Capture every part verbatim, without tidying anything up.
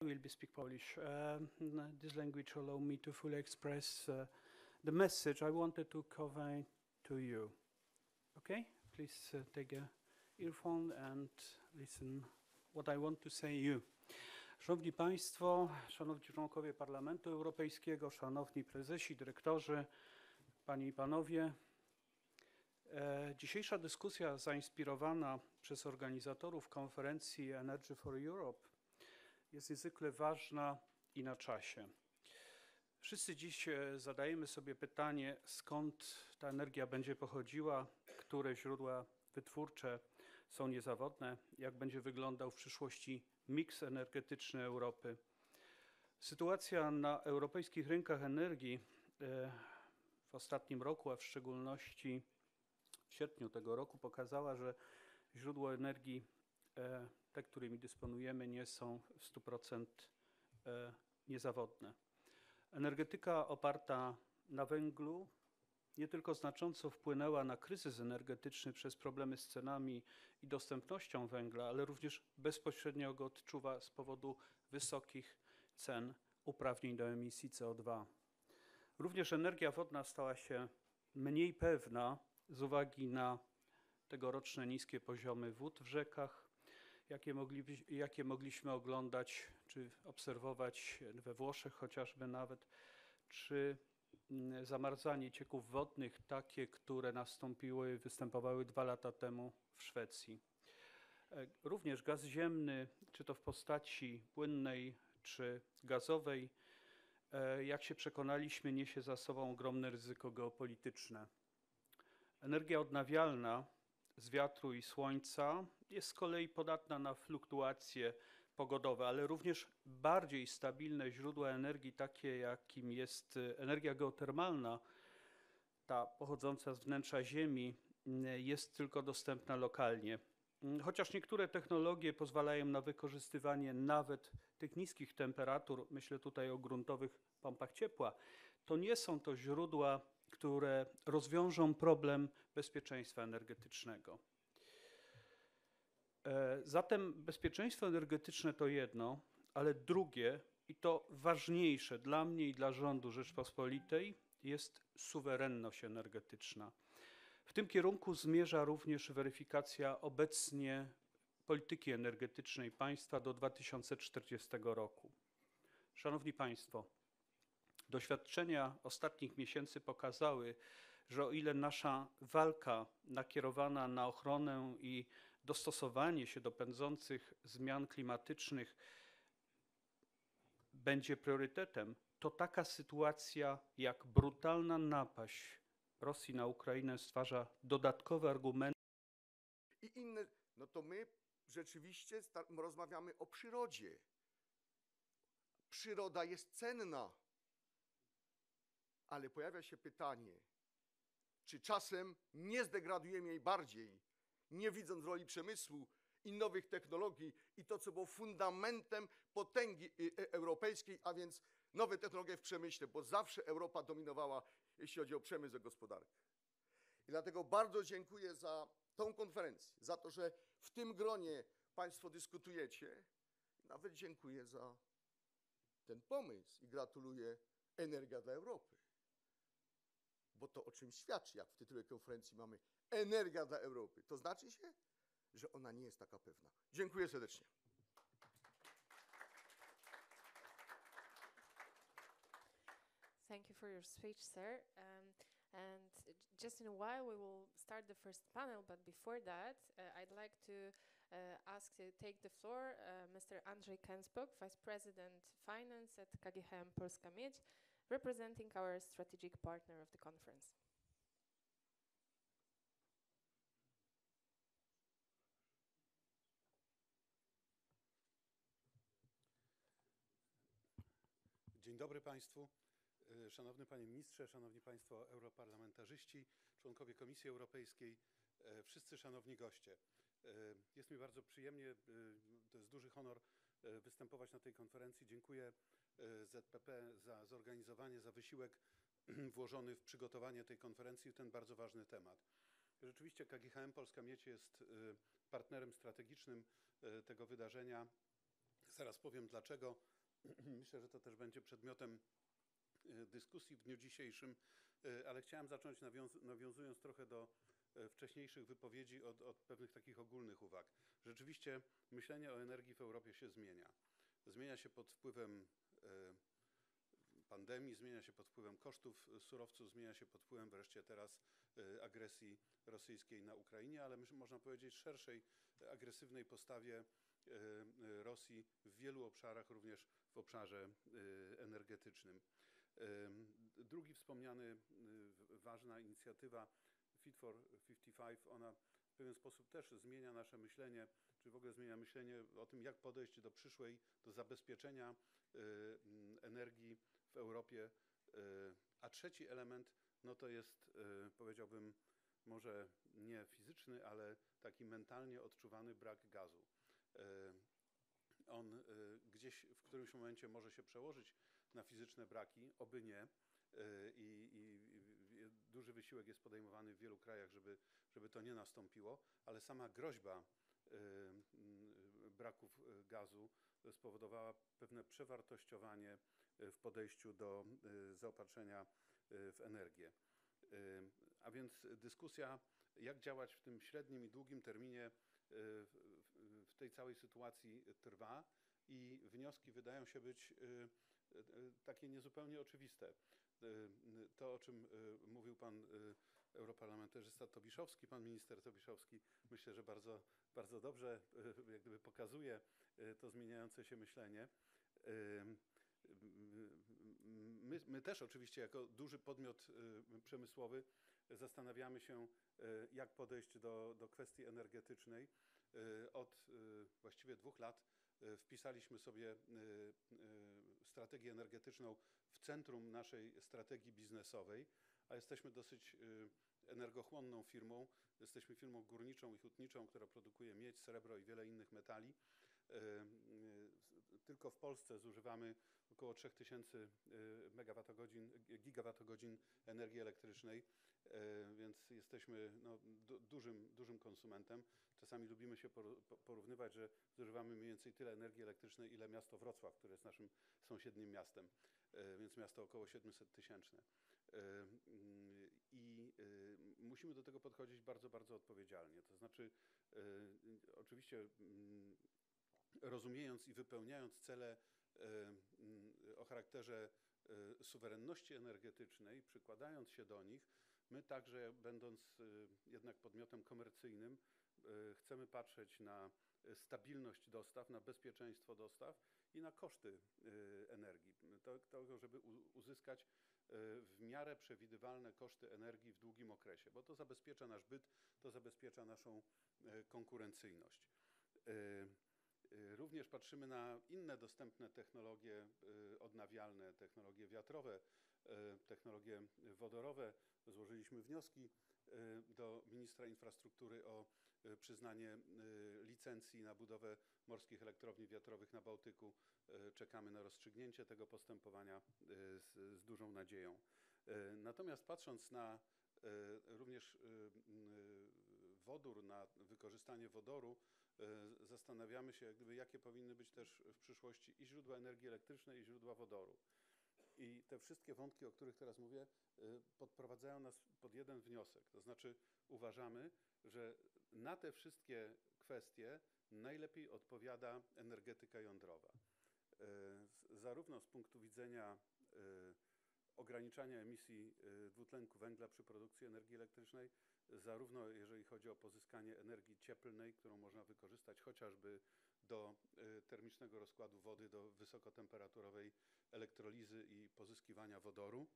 will be speak Polish. Uh, this language allow me to fully express uh, the message I wanted to convey to you. Okay? Please uh, take a earphone and listen what I want to say you. Szanowni Państwo, Szanowni Członkowie Parlamentu Europejskiego, Szanowni Prezesi, Dyrektorzy, Panie i Panowie. E, dzisiejsza dyskusja zainspirowana przez organizatorów konferencji Energy for Europe jest niezwykle ważna i na czasie. Wszyscy dziś zadajemy sobie pytanie, skąd ta energia będzie pochodziła, które źródła wytwórcze są niezawodne, jak będzie wyglądał w przyszłości miks energetyczny Europy. Sytuacja na europejskich rynkach energii w ostatnim roku, a w szczególności w sierpniu tego roku pokazała, że źródła energii, te, którymi dysponujemy, nie są w stu procentach niezawodne. Energetyka oparta na węglu nie tylko znacząco wpłynęła na kryzys energetyczny przez problemy z cenami i dostępnością węgla, ale również bezpośrednio go odczuwa z powodu wysokich cen uprawnień do emisji C O dwa. Również energia wodna stała się mniej pewna z uwagi na tegoroczne niskie poziomy wód w rzekach, jakie, mogli, jakie mogliśmy oglądać czy obserwować we Włoszech chociażby nawet, czy zamarzanie cieków wodnych, takie, które nastąpiły, występowały dwa lata temu w Szwecji. Również gaz ziemny, czy to w postaci płynnej, czy gazowej, jak się przekonaliśmy, niesie za sobą ogromne ryzyko geopolityczne. Energia odnawialna z wiatru i słońca jest z kolei podatna na fluktuacje pogodowe, ale również bardziej stabilne źródła energii, takie jakim jest energia geotermalna, ta pochodząca z wnętrza Ziemi, jest tylko dostępna lokalnie. Chociaż niektóre technologie pozwalają na wykorzystywanie nawet tych niskich temperatur, myślę tutaj o gruntowych pompach ciepła, to nie są to źródła, które rozwiążą problem bezpieczeństwa energetycznego. Zatem bezpieczeństwo energetyczne to jedno, ale drugie i to ważniejsze dla mnie i dla rządu Rzeczpospolitej jest suwerenność energetyczna. W tym kierunku zmierza również weryfikacja obecnie polityki energetycznej państwa do dwa tysiące czterdziestego roku. Szanowni Państwo, doświadczenia ostatnich miesięcy pokazały, że o ile nasza walka nakierowana na ochronę i dostosowanie się do pędzących zmian klimatycznych będzie priorytetem, to taka sytuacja jak brutalna napaść Rosji na Ukrainę stwarza dodatkowe argumenty. I inne, no to my rzeczywiście rozmawiamy o przyrodzie. Przyroda jest cenna, ale pojawia się pytanie, czy czasem nie zdegradujemy jej bardziej, nie widząc roli przemysłu i nowych technologii i to, co było fundamentem potęgi europejskiej, a więc nowe technologie w przemyśle, bo zawsze Europa dominowała, jeśli chodzi o przemysł i gospodarkę. I dlatego bardzo dziękuję za tą konferencję, za to, że w tym gronie Państwo dyskutujecie. Nawet dziękuję za ten pomysł i gratuluję Energia dla Europy. Bo to o czym świadczy, jak w tytule konferencji mamy Energia dla Europy. To znaczy się, że ona nie jest taka pewna. Dziękuję serdecznie. Thank you for your speech, sir. Um, and just in a while we will start the first panel, but before that uh, I'd like to uh, ask to take the floor uh, Mister Andrzej Kęsbok, Vice President Finance at K G H M Polska Miedź, representing our strategic partner of the conference. Dzień dobry Państwu. Szanowny Panie Ministrze, Szanowni Państwo Europarlamentarzyści, członkowie Komisji Europejskiej, wszyscy szanowni goście. Jest mi bardzo przyjemnie, to jest duży honor występować na tej konferencji. Dziękuję Z P P za zorganizowanie, za wysiłek włożony w przygotowanie tej konferencji, ten bardzo ważny temat. Rzeczywiście K G H M Polska Miedź jest partnerem strategicznym tego wydarzenia. Zaraz powiem dlaczego. Myślę, że to też będzie przedmiotem e, dyskusji w dniu dzisiejszym, e, ale chciałem zacząć nawiąz nawiązując trochę do e, wcześniejszych wypowiedzi od, od pewnych takich ogólnych uwag. Rzeczywiście myślenie o energii w Europie się zmienia. Zmienia się pod wpływem e, pandemii, zmienia się pod wpływem kosztów surowców, zmienia się pod wpływem wreszcie teraz e, agresji rosyjskiej na Ukrainie, ale myślę, można powiedzieć szerszej e, agresywnej postawie e, Rosji w wielu obszarach, również w obszarze e, energetycznym. E, drugi wspomniany e, ważna inicjatywa Fit for pięćdziesiąt pięć, ona w pewien sposób też zmienia nasze myślenie, czy w ogóle zmienia myślenie o tym, jak podejść do przyszłej, do zabezpieczenia y, energii w Europie. Y, a trzeci element, no to jest, y, powiedziałbym, może nie fizyczny, ale taki mentalnie odczuwany brak gazu. Y, on y, gdzieś w którymś momencie może się przełożyć na fizyczne braki, oby nie. I, i, i duży wysiłek jest podejmowany w wielu krajach, żeby, żeby to nie nastąpiło, ale sama groźba y, y, braków gazu spowodowała pewne przewartościowanie w podejściu do y, zaopatrzenia y, w energię. Y, a więc dyskusja, jak działać w tym średnim i długim terminie y, w, w tej całej sytuacji trwa i wnioski wydają się być y, takie niezupełnie oczywiste. To, o czym mówił pan europarlamentarzysta Tobiszowski, pan minister Tobiszowski, myślę, że bardzo, bardzo dobrze jak gdyby pokazuje to zmieniające się myślenie. My, my też oczywiście jako duży podmiot przemysłowy zastanawiamy się, jak podejść do, do kwestii energetycznej. Od właściwie dwóch lat wpisaliśmy sobie strategię energetyczną w centrum naszej strategii biznesowej, a jesteśmy dosyć energochłonną firmą. Jesteśmy firmą górniczą i hutniczą, która produkuje miedź, srebro i wiele innych metali. Tylko w Polsce zużywamy około trzy tysiące megawattogodzin, gigawattogodzin energii elektrycznej, więc jesteśmy no, du dużym, dużym konsumentem. Czasami lubimy się porównywać, że zużywamy mniej więcej tyle energii elektrycznej, ile miasto Wrocław, które jest naszym sąsiednim miastem, więc miasto około siedemset tysięczne. I musimy do tego podchodzić bardzo, bardzo odpowiedzialnie. To znaczy, oczywiście rozumiejąc i wypełniając cele o charakterze suwerenności energetycznej, przykładając się do nich, my także, będąc jednak podmiotem komercyjnym, chcemy patrzeć na stabilność dostaw, na bezpieczeństwo dostaw i na koszty energii. To, to żeby uzyskać w miarę przewidywalne koszty energii w długim okresie, bo to zabezpiecza nasz byt, to zabezpiecza naszą konkurencyjność. Również patrzymy na inne dostępne technologie odnawialne, technologie wiatrowe, technologie wodorowe. Złożyliśmy wnioski do ministra infrastruktury o przyznanie licencji na budowę morskich elektrowni wiatrowych na Bałtyku. Czekamy na rozstrzygnięcie tego postępowania z, z dużą nadzieją. Natomiast patrząc na również wodór, na wykorzystanie wodoru, zastanawiamy się, jak gdyby, jakie powinny być też w przyszłości i źródła energii elektrycznej, i źródła wodoru. I te wszystkie wątki, o których teraz mówię, podprowadzają nas pod jeden wniosek. To znaczy uważamy, że na te wszystkie kwestie najlepiej odpowiada energetyka jądrowa. Zarówno z punktu widzenia ograniczania emisji dwutlenku węgla przy produkcji energii elektrycznej, zarówno jeżeli chodzi o pozyskanie energii cieplnej, którą można wykorzystać chociażby do termicznego rozkładu wody, do wysokotemperaturowej elektrolizy i pozyskiwania wodoru,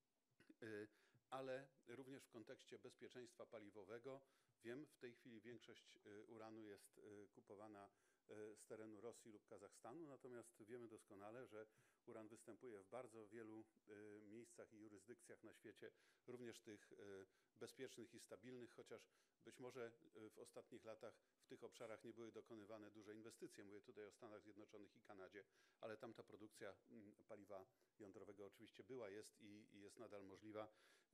ale również w kontekście bezpieczeństwa paliwowego. Wiem, w tej chwili większość uranu jest kupowana z terenu Rosji lub Kazachstanu, natomiast wiemy doskonale, że uran występuje w bardzo wielu miejscach i jurysdykcjach na świecie, również tych bezpiecznych i stabilnych, chociaż być może w ostatnich latach w tych obszarach nie były dokonywane duże inwestycje. Mówię tutaj o Stanach Zjednoczonych i Kanadzie, ale tam ta produkcja paliwa jądrowego oczywiście była, jest i, i jest nadal możliwa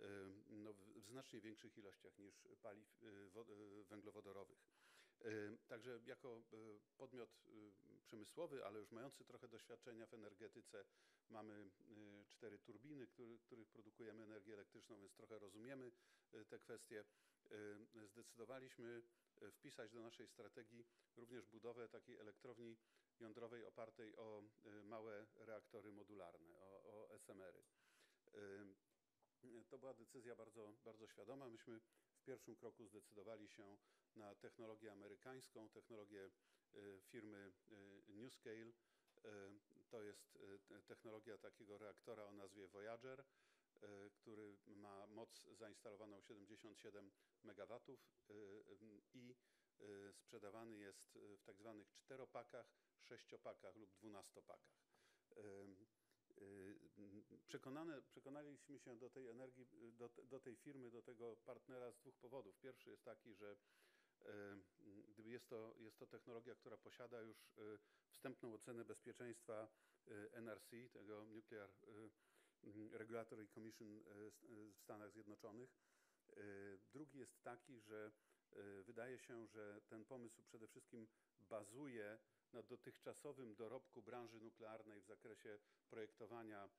no, w znacznie większych ilościach niż paliw węglowodorowych. Także Także jako podmiot przemysłowy, ale już mający trochę doświadczenia w energetyce, mamy cztery turbiny, który, których produkujemy energię elektryczną, więc trochę rozumiemy te kwestie. Zdecydowaliśmy wpisać do naszej strategii również budowę takiej elektrowni jądrowej opartej o małe reaktory modularne, o, o S M R-y. To była decyzja bardzo, bardzo świadoma. Myśmy w pierwszym kroku zdecydowali się na technologię amerykańską, technologię firmy NuScale. To jest technologia takiego reaktora o nazwie Voyager, który ma moc zainstalowaną siedemdziesiąt siedem megawatów i sprzedawany jest w tak zwanych czteropakach, sześciopakach lub dwunastopakach. Przekonane, przekonaliśmy się do tej energii, do, do tej firmy, do tego partnera z dwóch powodów. Pierwszy jest taki, że gdyby jest to, jest to technologia, która posiada już wstępną ocenę bezpieczeństwa N R C, tego Nuclear Regulatory Commission w Stanach Zjednoczonych. Drugi jest taki, że wydaje się, że ten pomysł przede wszystkim bazuje na dotychczasowym dorobku branży nuklearnej w zakresie projektowania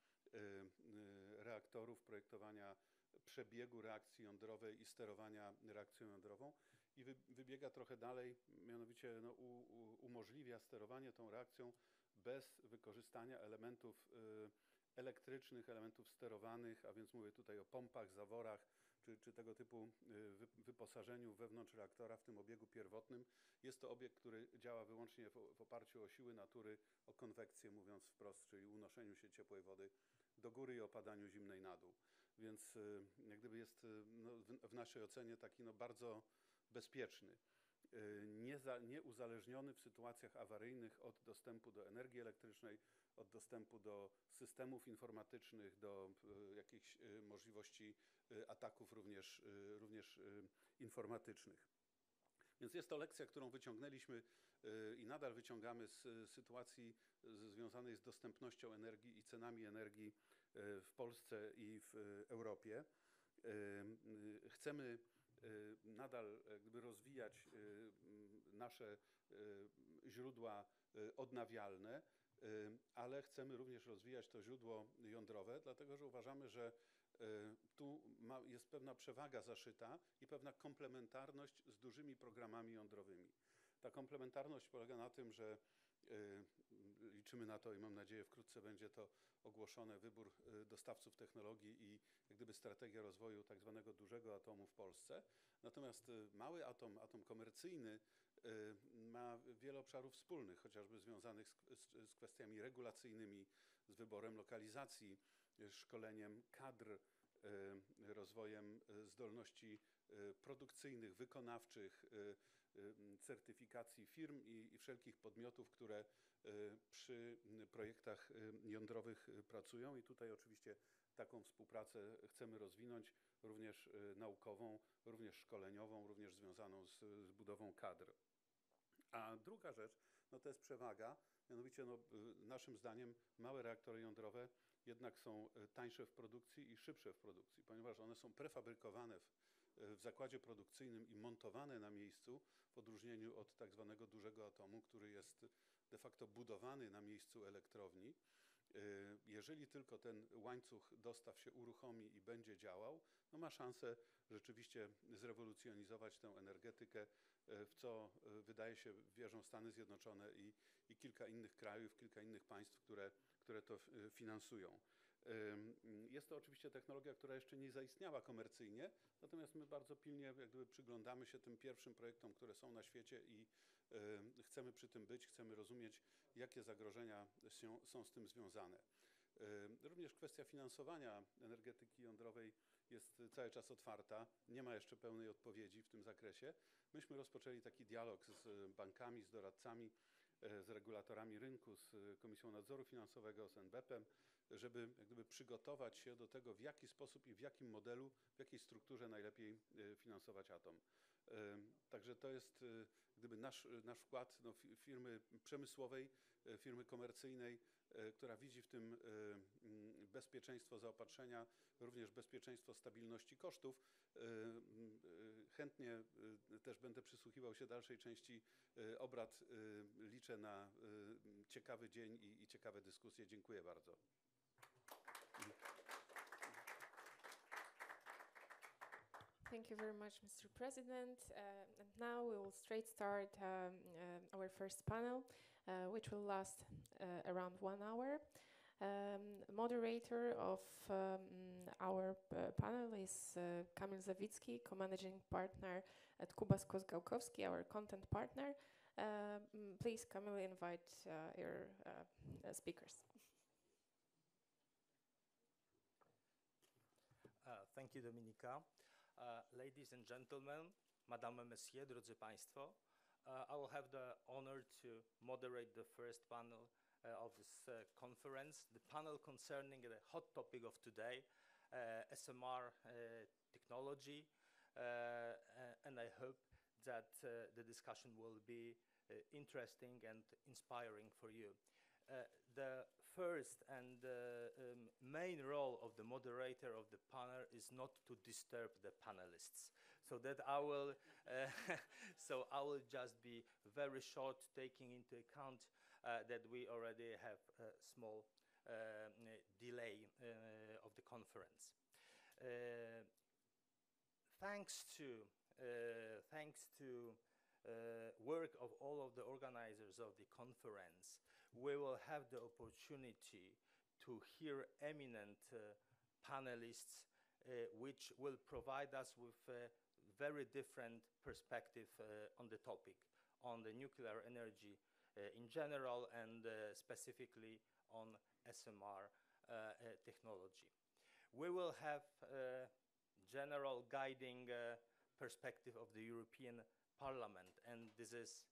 reaktorów, projektowania przebiegu reakcji jądrowej i sterowania reakcją jądrową i wy, wybiega trochę dalej, mianowicie no, u, u, umożliwia sterowanie tą reakcją bez wykorzystania elementów y, elektrycznych, elementów sterowanych, a więc mówię tutaj o pompach, zaworach, czy, czy tego typu y, wy, wyposażeniu wewnątrz reaktora w tym obiegu pierwotnym. Jest to obiekt, który działa wyłącznie w, w oparciu o siły natury, o konwekcję, mówiąc wprost, czyli unoszeniu się ciepłej wody do góry i opadaniu zimnej na dół. Więc y, jak gdyby jest y, no, w, w naszej ocenie taki no, bardzo bezpieczny, y, nie, za, nie uzależniony w sytuacjach awaryjnych od dostępu do energii elektrycznej, od dostępu do systemów informatycznych, do y, jakichś y, możliwości y, ataków również, y, również y, informatycznych. Więc jest to lekcja, którą wyciągnęliśmy y, i nadal wyciągamy z y, sytuacji y, związanej z dostępnością energii i cenami energii y, w Polsce i w y, Europie. Y, y, chcemy y, nadal jakby rozwijać y, nasze y, źródła y, odnawialne, y, ale chcemy również rozwijać to źródło jądrowe, dlatego że uważamy, że tu ma, jest pewna przewaga zaszyta i pewna komplementarność z dużymi programami jądrowymi. Ta komplementarność polega na tym, że y, liczymy na to i mam nadzieję wkrótce będzie to ogłoszone, wybór y, dostawców technologii i jak gdyby strategia rozwoju tak zwanego dużego atomu w Polsce. Natomiast y, mały atom, atom komercyjny y, ma wiele obszarów wspólnych, chociażby związanych z, z, z kwestiami regulacyjnymi, z wyborem lokalizacji, szkoleniem kadr, rozwojem zdolności produkcyjnych, wykonawczych, certyfikacji firm i, i wszelkich podmiotów, które przy projektach jądrowych pracują. I tutaj oczywiście taką współpracę chcemy rozwinąć, również naukową, również szkoleniową, również związaną z, z budową kadr. A druga rzecz, no to jest przewaga, mianowicie no, naszym zdaniem małe reaktory jądrowe jednak są tańsze w produkcji i szybsze w produkcji, ponieważ one są prefabrykowane w, w zakładzie produkcyjnym i montowane na miejscu, w odróżnieniu od tak zwanego dużego atomu, który jest de facto budowany na miejscu elektrowni. Jeżeli tylko ten łańcuch dostaw się uruchomi i będzie działał, no ma szansę rzeczywiście zrewolucjonizować tę energetykę, w co wydaje się wierzą Stany Zjednoczone i, i kilka innych krajów, kilka innych państw, które, które to finansują. Jest to oczywiście technologia, która jeszcze nie zaistniała komercyjnie, natomiast my bardzo pilnie jak gdyby przyglądamy się tym pierwszym projektom, które są na świecie i chcemy przy tym być, chcemy rozumieć, jakie zagrożenia się, są z tym związane. Również kwestia finansowania energetyki jądrowej jest cały czas otwarta. Nie ma jeszcze pełnej odpowiedzi w tym zakresie. Myśmy rozpoczęli taki dialog z bankami, z doradcami, z regulatorami rynku, z Komisją Nadzoru Finansowego, z N B P em, żeby jak gdyby przygotować się do tego, w jaki sposób i w jakim modelu, w jakiej strukturze najlepiej finansować atom. Także to jest gdyby nasz, nasz wkład no, firmy przemysłowej, firmy komercyjnej e, która widzi w tym e, mm, bezpieczeństwo zaopatrzenia, również bezpieczeństwo stabilności kosztów. E, m, e, Chętnie e, też będę przysłuchiwał się dalszej części e, obrad. E, Liczę na e, ciekawy dzień i, i ciekawe dyskusje. Dziękuję bardzo. Thank you very much, Mister President. Uh, and now we will straight start um, uh, our first panel, uh, which will last uh, around one hour. Um, moderator of um, our uh, panel is uh, Kamil Zawicki, co-managing partner at Kubas Kozgałkowski, our content partner. Um, please, Kamil, invite uh, your uh, uh, speakers. Uh, thank you, Dominika. Uh, ladies and gentlemen, Madame et Messieurs, drodzy Państwo, uh, I will have the honor to moderate the first panel uh, of this uh, conference, the panel concerning the hot topic of today, uh, S M R uh, technology, uh, uh, and I hope that uh, the discussion will be uh, interesting and inspiring for you. Uh, the first and uh, um, main role of the moderator of the panel is not to disturb the panelists, so that I will uh, so I will just be very short, taking into account uh, that we already have a small uh, delay uh, of the conference. Uh, thanks to uh, thanks to uh, work of all of the organizers of the conference, we will have the opportunity to hear eminent uh, panelists uh, which will provide us with a very different perspective uh, on the topic, on the nuclear energy uh, in general and uh, specifically on S M R uh, uh, technology. We will have a general guiding uh, perspective of the European Parliament, and this is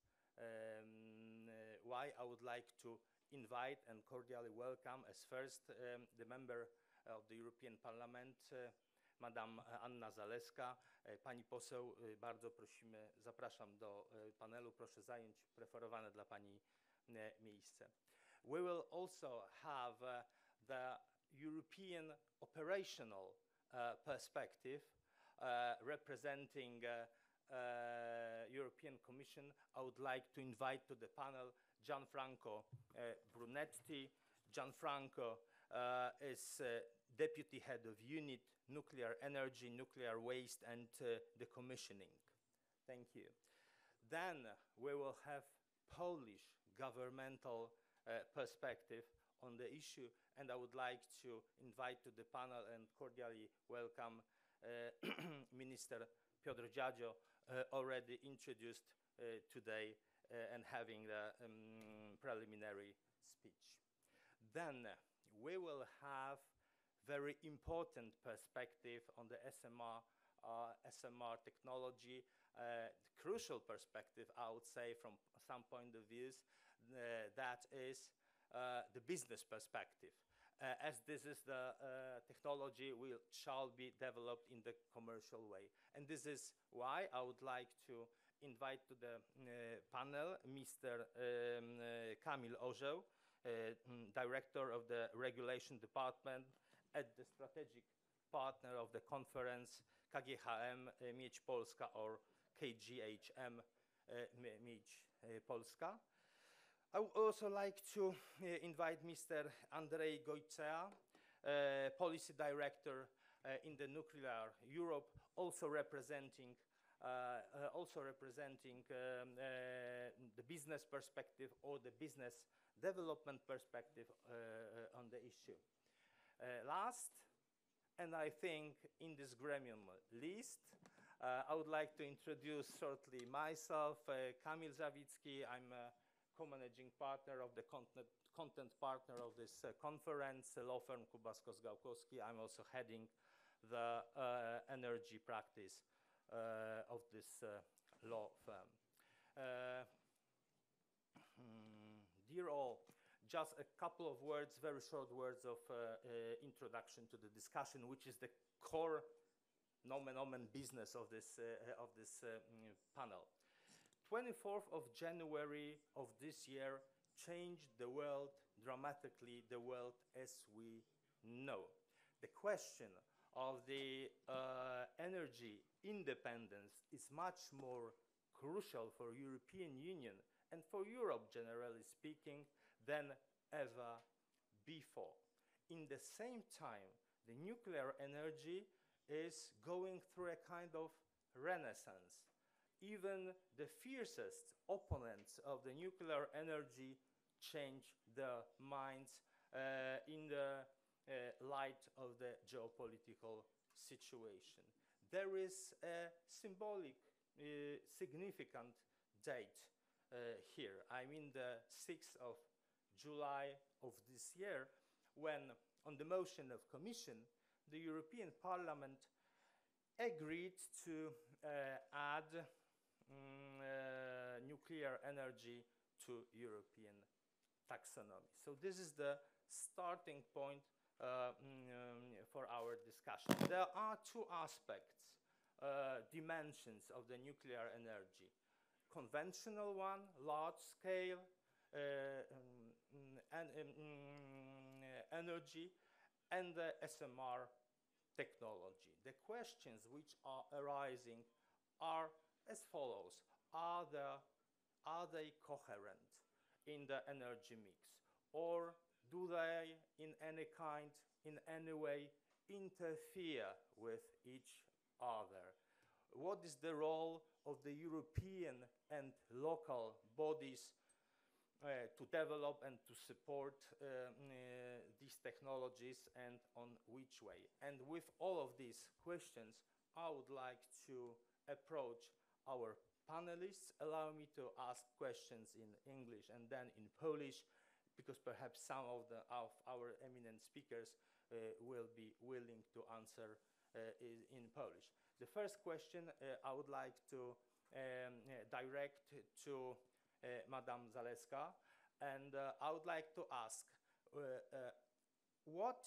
Um, uh, why I would like to invite and cordially welcome as first um, the member of the European Parliament, uh, Madam Anna Zalewska. E, Pani poseł, e, bardzo prosimy, zapraszam do e, panelu, proszę zająć preferowane dla Pani e, miejsce. We will also have uh, the European operational uh, perspective uh, representing uh, Uh, European Commission. I would like to invite to the panel Gianfranco uh, Brunetti. Gianfranco uh, is uh, Deputy Head of Unit Nuclear Energy, Nuclear Waste and uh, Decommissioning. Thank you. Then we will have Polish governmental uh, perspective on the issue, and I would like to invite to the panel and cordially welcome uh, Minister Piotr Dziadzio, uh, already introduced uh, today uh, and having the um, preliminary speech. Then we will have very important perspective on the S M R, uh, S M R technology, uh, crucial perspective, I would say, from some point of views, uh, that is uh, the business perspective. Uh, as this is the uh, technology will shall be developed in the commercial way. And this is why I would like to invite to the uh, panel Mister Um, uh, Kamil Orzeł, uh, mm, Director of the Regulation Department at the strategic partner of the conference, K G H M uh, Miedź Polska, or K G H M uh, Miedź uh, Polska. I would also like to uh, invite Mister Andrzej Gojcea, uh, Policy Director uh, in the Nuclear Europe, also representing, uh, uh, also representing um, uh, the business perspective or the business development perspective uh, uh, on the issue. Uh, last, and I think in this gremium least, uh, I would like to introduce shortly myself, uh, Kamil Zawicki. I'm uh, co-managing partner of the content, content partner of this uh, conference, uh, law firm Kubas Kozgałkowski. I'm also heading the uh, energy practice uh, of this uh, law firm. Uh, mm, dear all, just a couple of words, very short words of uh, uh, introduction to the discussion, which is the core nomen omen business of this, uh, of this uh, mm, panel. twenty-fourth of January of this year changed the world dramatically the world as we know. The question of the uh, energy independence is much more crucial for European Union and for Europe, generally speaking, than ever before. In the same time, the nuclear energy is going through a kind of renaissance. Even the fiercest opponents of the nuclear energy change their minds uh, in the uh, light of the geopolitical situation. There is a symbolic, uh, significant date uh, here. I mean the sixth of July of this year, when, on the motion of Commission, the European Parliament agreed to uh, add um, uh, nuclear energy to European taxonomy. So this is the starting point uh, um, for our discussion. There are two aspects, uh, dimensions of the nuclear energy. Conventional one, large scale uh, um, and, um, energy, and the S M R technology. The questions which are arising are as follows. Are, there, are they coherent in the energy mix? Or do they in any kind, in any way, interfere with each other? What is the role of the European and local bodies uh, to develop and to support uh, uh, these technologies, and on which way? And with all of these questions, I would like to approach our panelists. Allow me to ask questions in English and then in Polish, because perhaps some of, the, of our eminent speakers uh, will be willing to answer uh, in, in Polish. The first question uh, I would like to um, uh, direct to uh, Madame Zalewska, and uh, I would like to ask uh, uh, what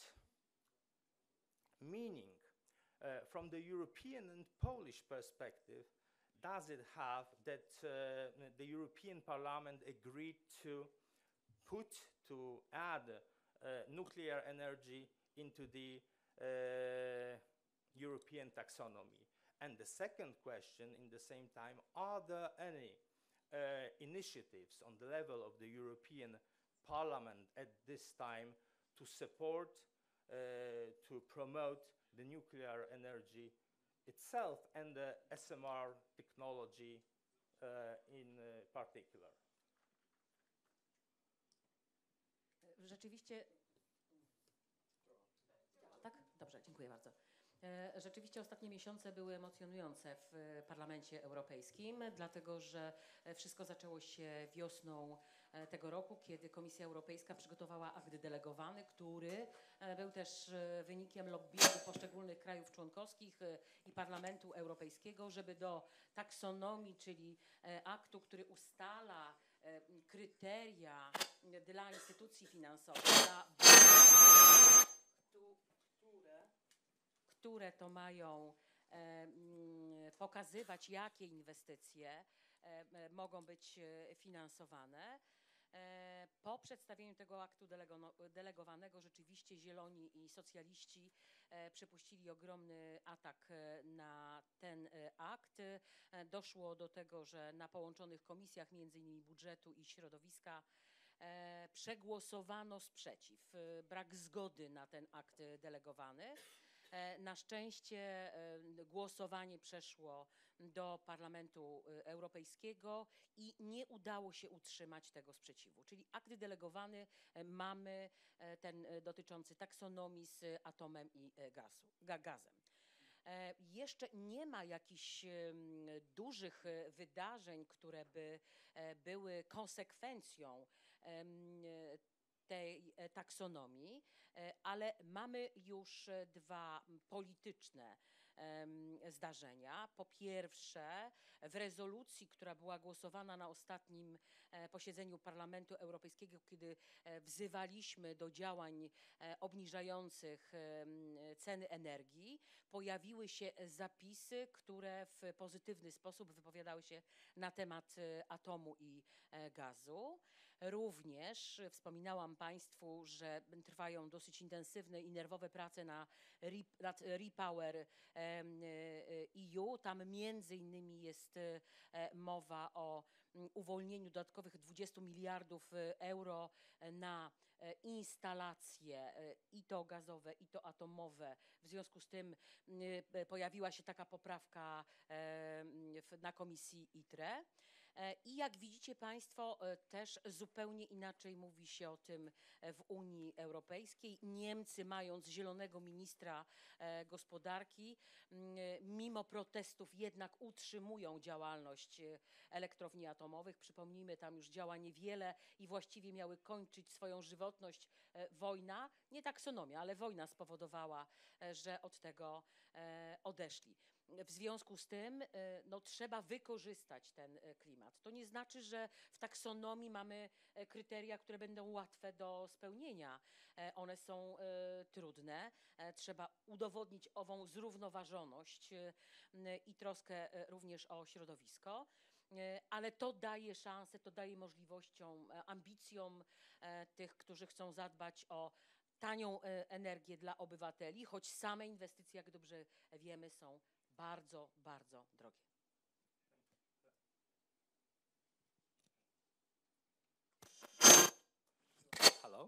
meaning uh, from the European and Polish perspective does it have that uh, the European Parliament agreed to put, to add uh, nuclear energy into the uh, European taxonomy? And the second question, in the same time, are there any uh, initiatives on the level of the European Parliament at this time to support, uh, to promote the nuclear energy itself and the S M R technology uh, in uh, particular? Rzeczywiście... Tak? Dobrze, dziękuję bardzo. E, Rzeczywiście ostatnie miesiące były emocjonujące w Parlamencie Europejskim, dlatego że wszystko zaczęło się wiosną e, tego roku, kiedy Komisja Europejska przygotowała akt delegowany, który e, był też e, wynikiem lobbingu poszczególnych krajów członkowskich e, i Parlamentu Europejskiego, żeby do taksonomii, czyli e, aktu, który ustala e, kryteria dla instytucji finansowych, dla które, które to mają e, m, pokazywać, jakie inwestycje e, mogą być e, finansowane. E, po przedstawieniu tego aktu delego- delegowanego rzeczywiście Zieloni i socjaliści e, przypuścili ogromny atak e, na ten e, akt. E, doszło do tego, że na połączonych komisjach, między innymi budżetu i środowiska, e, przegłosowano sprzeciw, e, brak zgody na ten akt delegowany. E, Na szczęście e, głosowanie przeszło do Parlamentu e, Europejskiego i nie udało się utrzymać tego sprzeciwu. Czyli akt delegowany e, mamy, e, ten e, dotyczący taksonomii z atomem i e, gazu, ga, gazem. E, Jeszcze nie ma jakichś em, dużych e, wydarzeń, które by e, były konsekwencją em, tej e, taksonomii, e, ale mamy już e, dwa m, polityczne em, zdarzenia. Po pierwsze, w rezolucji, która była głosowana na ostatnim e, posiedzeniu Parlamentu Europejskiego, kiedy e, wzywaliśmy do działań e, obniżających em, ceny energii, pojawiły się zapisy, które w pozytywny sposób wypowiadały się na temat e, atomu i e, gazu. Również wspominałam Państwu, że trwają dosyć intensywne i nerwowe prace na re, nad Repower E U. Tam między innymi jest mowa o uwolnieniu dodatkowych dwudziestu miliardów euro na instalacje i to gazowe, i to atomowe. W związku z tym pojawiła się taka poprawka na komisji ITRE. I jak widzicie Państwo, też zupełnie inaczej mówi się o tym w Unii Europejskiej. Niemcy, mając zielonego ministra gospodarki, mimo protestów jednak utrzymują działalność elektrowni atomowych. Przypomnijmy, tam już działa niewiele i właściwie miały kończyć swoją żywotność. Wojna, nie taksonomia, ale wojna spowodowała, że od tego odeszli. W związku z tym no, trzeba wykorzystać ten klimat. To nie znaczy, że w taksonomii mamy kryteria, które będą łatwe do spełnienia. One są trudne. Trzeba udowodnić ową zrównoważoność i troskę również o środowisko. Ale to daje szansę, to daje możliwościom, ambicjom tych, którzy chcą zadbać o tanią energię dla obywateli, choć same inwestycje, jak dobrze wiemy, są bardzo, bardzo drogie. Hello.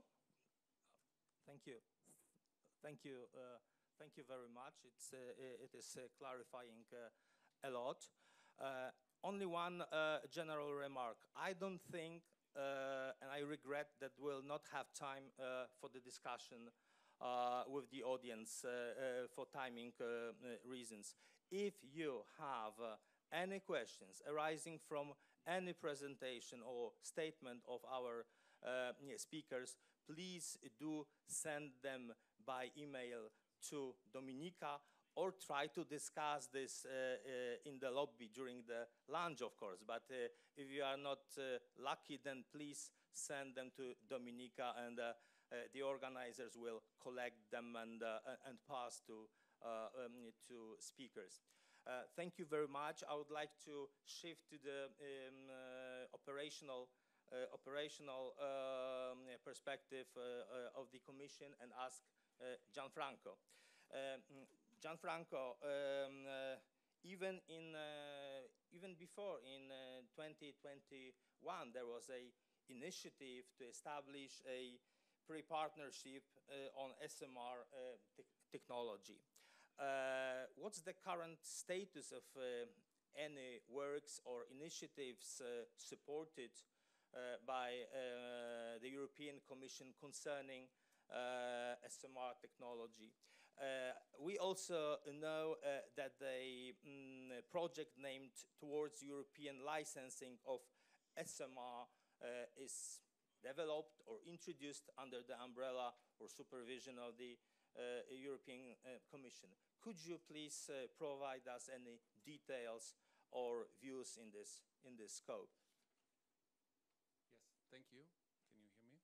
Thank you. Thank you. Uh, thank you very much. It's uh, it is uh, clarifying uh, a lot. Uh, only one uh, general remark. I don't think, uh, and I regret that we'll not have time uh, for the discussion uh, with the audience uh, uh, for timing uh, uh, reasons. If you have uh, any questions arising from any presentation or statement of our uh, speakers, please do send them by email to Dominika, or try to discuss this uh, uh, in the lobby during the lunch, of course. But uh, if you are not uh, lucky, then please send them to Dominika, and uh, uh, the organizers will collect them and, uh, and pass to, uh, um, to speakers. Uh, thank you very much. I would like to shift to the um, uh, operational uh, operational um, perspective uh, uh, of the Commission and ask uh, Gianfranco. Um, Gianfranco, um, uh, even in uh, even before in uh, twenty twenty-one, there was a initiative to establish a pre-partnership uh, on S M R uh, te technology. Uh, what's the current status of uh, any works or initiatives uh, supported uh, by uh, the European Commission concerning uh, S M R technology? Uh, we also know uh, that the mm, project named Towards European Licensing of S M R uh, is developed or introduced under the umbrella or supervision of the uh, European uh, Commission. Could you please uh, provide us any details or views in this, in this scope? Yes, thank you. Can you hear me?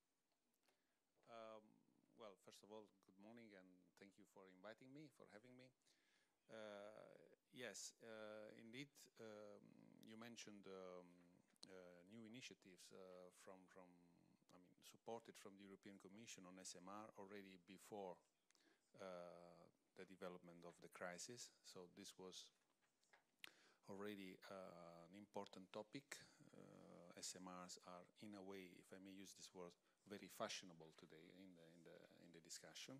Um, well, first of all, good morning, and thank you for inviting me, for having me. Uh, yes, uh, indeed, um, you mentioned um, uh, new initiatives uh, from, from, I mean, supported from the European Commission on S M R already before uh, the development of the crisis. So this was already uh, an important topic. Uh, S M Rs are, in a way, if I may use this word, very fashionable today in the in the in the discussion.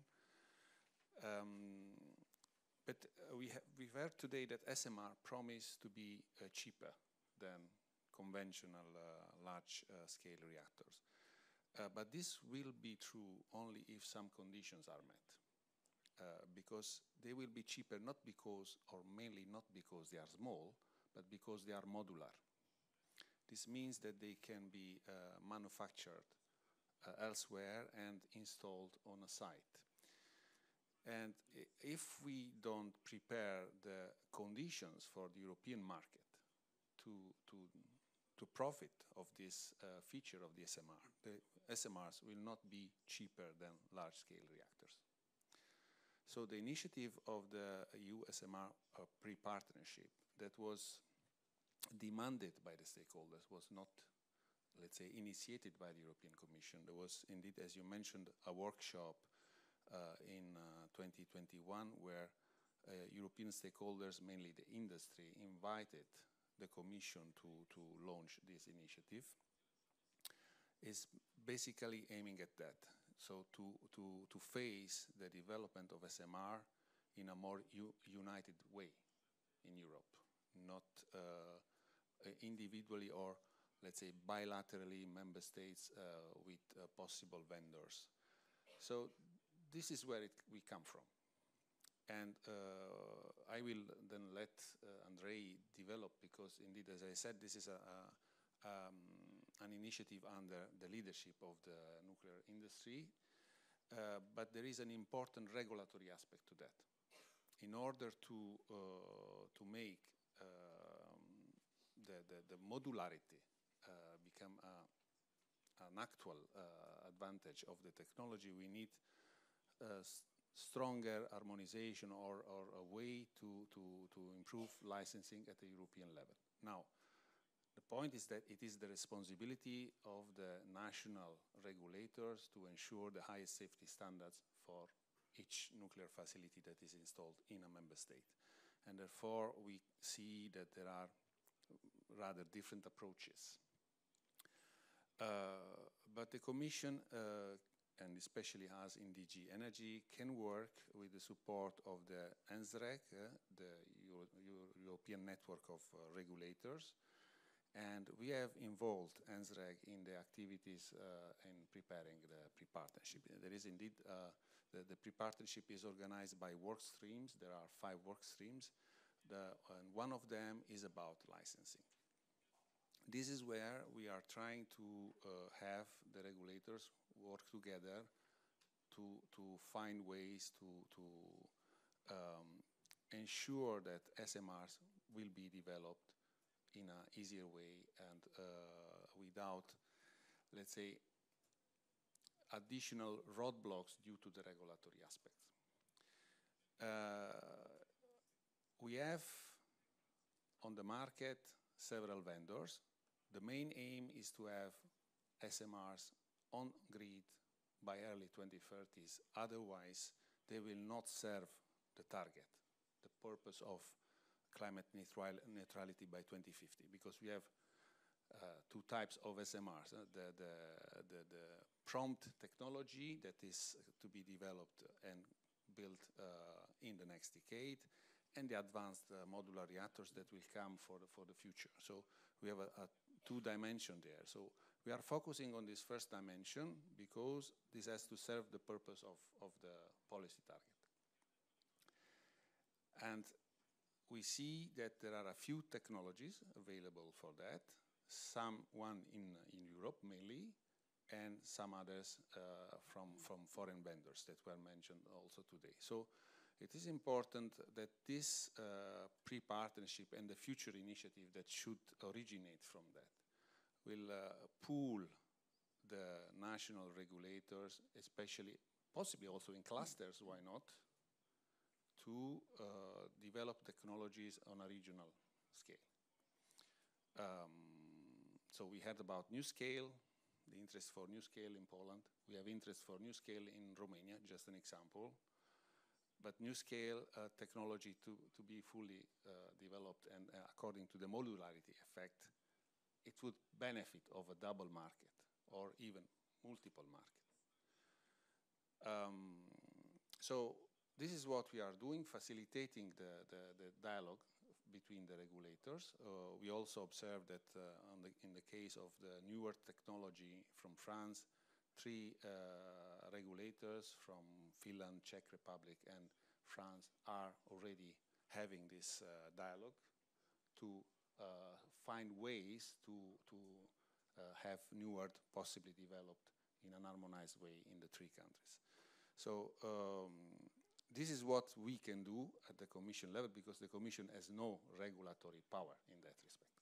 Um, but uh, we have we've heard today that S M R promise to be uh, cheaper than conventional uh, large-scale uh, reactors. Uh, but this will be true only if some conditions are met. Uh, because they will be cheaper not because, or mainly not because they are small, but because they are modular. This means that they can be uh, manufactured uh, elsewhere and installed on a site. And if we don't prepare the conditions for the European market to, to, to profit of this uh, feature of the S M R, the S M Rs will not be cheaper than large-scale reactors. So the initiative of the E U S M R uh, pre-partnership that was demanded by the stakeholders was not let's say, initiated by the European Commission. There was indeed, as you mentioned, a workshop uh, in uh, twenty twenty-one where uh, European stakeholders, mainly the industry, invited the Commission to, to launch this initiative. Is basically aiming at that. So to, to, to face the development of S M R in a more u united way in Europe, not uh, individually or, let's say, bilaterally member states uh, with uh, possible vendors. So this is where it, we come from. And uh, I will then let uh, Andrei develop, because indeed, as I said, this is a, a um, an initiative under the leadership of the nuclear industry, uh, but there is an important regulatory aspect to that. In order to, uh, to make um, the, the, the modularity uh, become a, an actual uh, advantage of the technology, we need uh, stronger harmonization or, or a way to, to, to improve licensing at the European level. Now, the point is that it is the responsibility of the national regulators to ensure the highest safety standards for each nuclear facility that is installed in a member state. And therefore, we see that there are rather different approaches. Uh, but the Commission, uh, and especially us in D G Energy, can work with the support of the ENSREG, uh, the Euro Euro European Network of uh, Regulators. And we have involved ENSREG in the activities uh, in preparing the pre-partnership. There is indeed, uh, the, the pre-partnership is organized by work streams. There are five work streams, the, and one of them is about licensing. This is where we are trying to uh, have the regulators work together to, to find ways to, to um, ensure that S M Rs will be developed in an easier way and uh, without, let's say, additional roadblocks due to the regulatory aspects. Uh, we have on the market several vendors. The main aim is to have S M Rs on grid by early twenty thirties. Otherwise, they will not serve the target, the purpose of climate neutral neutrality by twenty fifty, because we have uh, two types of S M Rs, uh, the, the, the, the prompt technology that is to be developed and built uh, in the next decade, and the advanced uh, modular reactors that will come for the, for the future. So we have a, a two dimension there. So we are focusing on this first dimension because this has to serve the purpose of, of the policy target. And we see that there are a few technologies available for that, some one in, in Europe mainly, and some others uh, from, from foreign vendors that were mentioned also today. So it is important that this uh, pre-partnership and the future initiative that should originate from that will uh, pool the national regulators, especially, possibly also in clusters, why not, to uh, develop technologies on a regional scale. Um, so we heard about NuScale, the interest for NuScale in Poland. We have interest for NuScale in Romania, just an example. But NuScale uh, technology to, to be fully uh, developed and uh, according to the modularity effect, it would benefit of a double market or even multiple market. Um, so this is what we are doing, facilitating the, the, the dialogue between the regulators. Uh, we also observed that uh, on the, in the case of the newer technology from France, three uh, regulators from Finland, Czech Republic, and France are already having this uh, dialogue to uh, find ways to, to uh, have newer possibly developed in an harmonized way in the three countries. So um, this is what we can do at the Commission level, because the Commission has no regulatory power in that respect.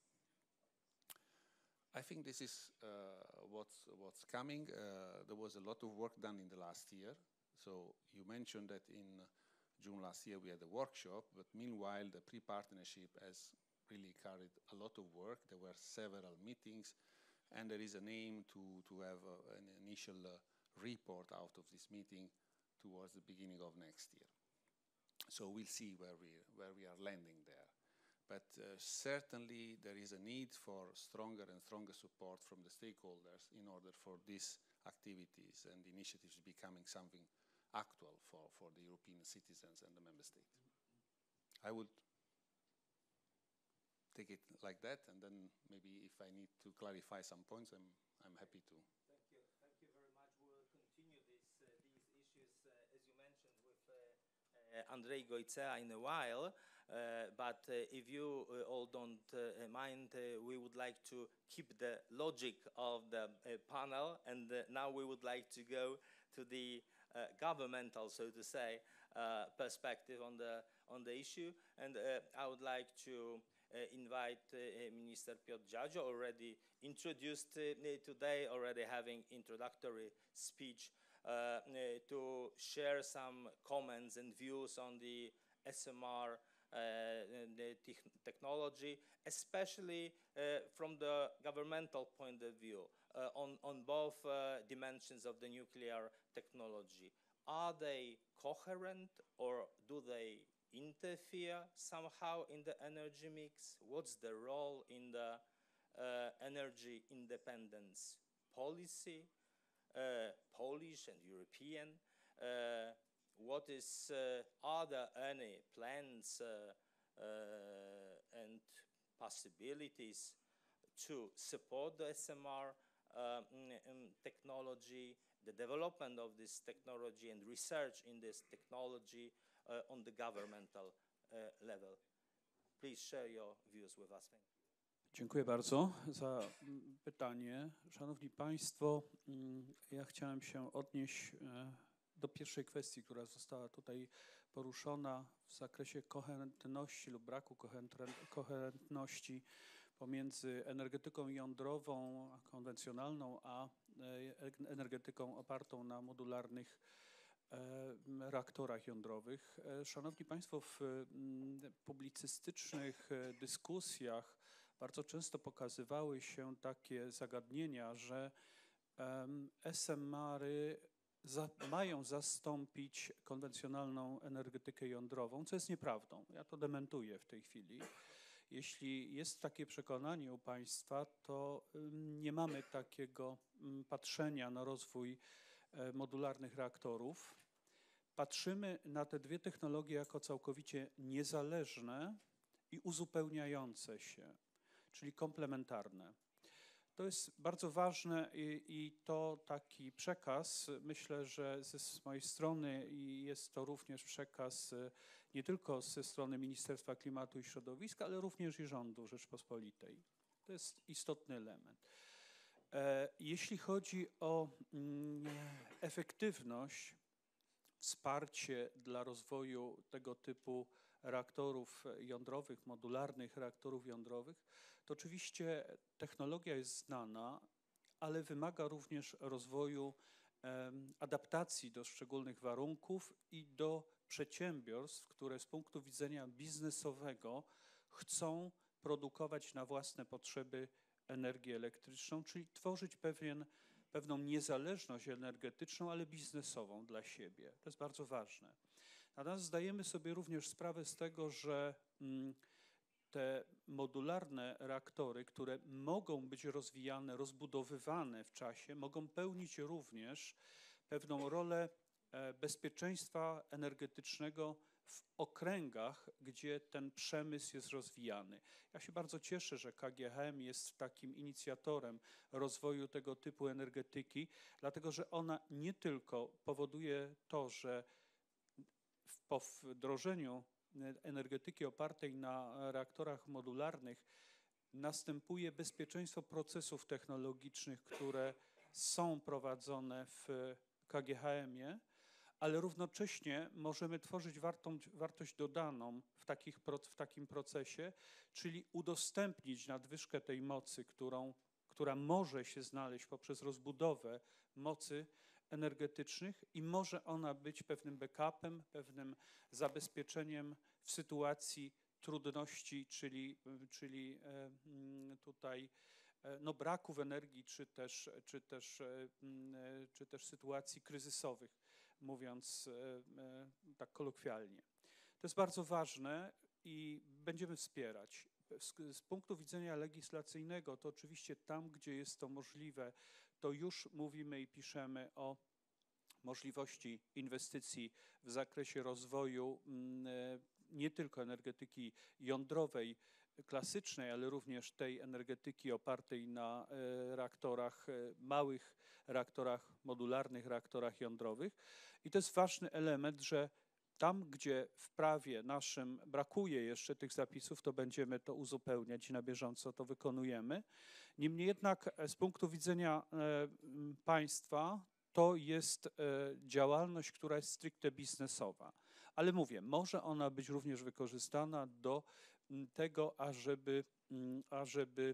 I think this is uh, what's, what's coming. Uh, there was a lot of work done in the last year. So you mentioned that in June last year we had a workshop, but meanwhile the pre-partnership has really carried a lot of work. There were several meetings, and there is an aim to, to have uh, an initial uh, report out of this meeting towards the beginning of next year. So we'll see where we, where we are landing there. But uh, certainly there is a need for stronger and stronger support from the stakeholders in order for these activities and initiatives becoming something actual for, for the European citizens and the member states. I would take it like that, and then maybe if I need to clarify some points, I'm, I'm happy to. Thank you. Thank you very much. We will continue this, uh, these issues, uh, as you mentioned, with uh, uh, Andrei Goițea in a while. Uh, but uh, if you uh, all don't uh, mind, uh, we would like to keep the logic of the uh, panel, and uh, now we would like to go to the uh, governmental, so to say, uh, perspective on the on the issue. And uh, I would like to uh, invite uh, Minister Piotr Dziadzio, already introduced uh, today, already having introductory speech, uh, uh, to share some comments and views on the S M R Uh, the te technology, especially uh, from the governmental point of view, uh, on, on both uh, dimensions of the nuclear technology. Are they coherent, or do they interfere somehow in the energy mix? What's the role in the uh, energy independence policy, uh, Polish and European? Uh, What is, uh, are there any plans uh, uh, and possibilities to support the S M R uh, um, technology, the development of this technology and research in this technology uh, on the governmental uh, level? Please share your views with us. Thank you. Dziękuję bardzo za mm, pytanie. Szanowni Państwo, mm, ja chciałem się odnieść e, do pierwszej kwestii, która została tutaj poruszona w zakresie koherentności lub braku koherentności pomiędzy energetyką jądrową, konwencjonalną, a energetyką opartą na modularnych reaktorach jądrowych. Szanowni Państwo, w publicystycznych dyskusjach bardzo często pokazywały się takie zagadnienia, że S M R-y Za, mają zastąpić konwencjonalną energetykę jądrową, co jest nieprawdą. Ja to dementuję w tej chwili. Jeśli jest takie przekonanie u Państwa, to nie mamy takiego patrzenia na rozwój modularnych reaktorów. Patrzymy na te dwie technologie jako całkowicie niezależne i uzupełniające się, czyli komplementarne. To jest bardzo ważne i, i to taki przekaz, myślę, że ze, z mojej strony i jest to również przekaz nie tylko ze strony Ministerstwa Klimatu i Środowiska, ale również i rządu Rzeczpospolitej. To jest istotny element. E, jeśli chodzi o mm, efektywność, wsparcie dla rozwoju tego typu reaktorów jądrowych, modularnych reaktorów jądrowych, to oczywiście technologia jest znana, ale wymaga również rozwoju, em, adaptacji do szczególnych warunków i do przedsiębiorstw, które z punktu widzenia biznesowego chcą produkować na własne potrzeby energię elektryczną, czyli tworzyć pewien, pewną niezależność energetyczną, ale biznesową dla siebie. To jest bardzo ważne. Natomiast zdajemy sobie również sprawę z tego, że mm, te modularne reaktory, które mogą być rozwijane, rozbudowywane w czasie, mogą pełnić również pewną rolę e, bezpieczeństwa energetycznego w okręgach, gdzie ten przemysł jest rozwijany. Ja się bardzo cieszę, że K G H M jest takim inicjatorem rozwoju tego typu energetyki, dlatego że ona nie tylko powoduje to, że w, po wdrożeniu energetyki opartej na reaktorach modularnych następuje bezpieczeństwo procesów technologicznych, które są prowadzone w K G H M-ie, ale równocześnie możemy tworzyć wartą, wartość dodaną w, takich, w takim procesie, czyli udostępnić nadwyżkę tej mocy, którą, która może się znaleźć poprzez rozbudowę mocy energetycznych i może ona być pewnym backupem, pewnym zabezpieczeniem w sytuacji trudności, czyli, czyli tutaj e, no, braków energii, czy też, czy, też, e, m, e, czy też sytuacji kryzysowych, mówiąc e, e, tak kolokwialnie. To jest bardzo ważne i będziemy wspierać. Z, z punktu widzenia legislacyjnego, to oczywiście tam, gdzie jest to możliwe, to już mówimy i piszemy o możliwości inwestycji w zakresie rozwoju m, e, nie tylko energetyki jądrowej, klasycznej, ale również tej energetyki opartej na e, reaktorach, e, małych reaktorach modularnych, reaktorach jądrowych. I to jest ważny element, że tam, gdzie w prawie naszym brakuje jeszcze tych zapisów, to będziemy to uzupełniać i na bieżąco to wykonujemy. Niemniej jednak z punktu widzenia e, państwa to jest e, działalność, która jest stricte biznesowa. Ale mówię, może ona być również wykorzystana do tego, ażeby, ażeby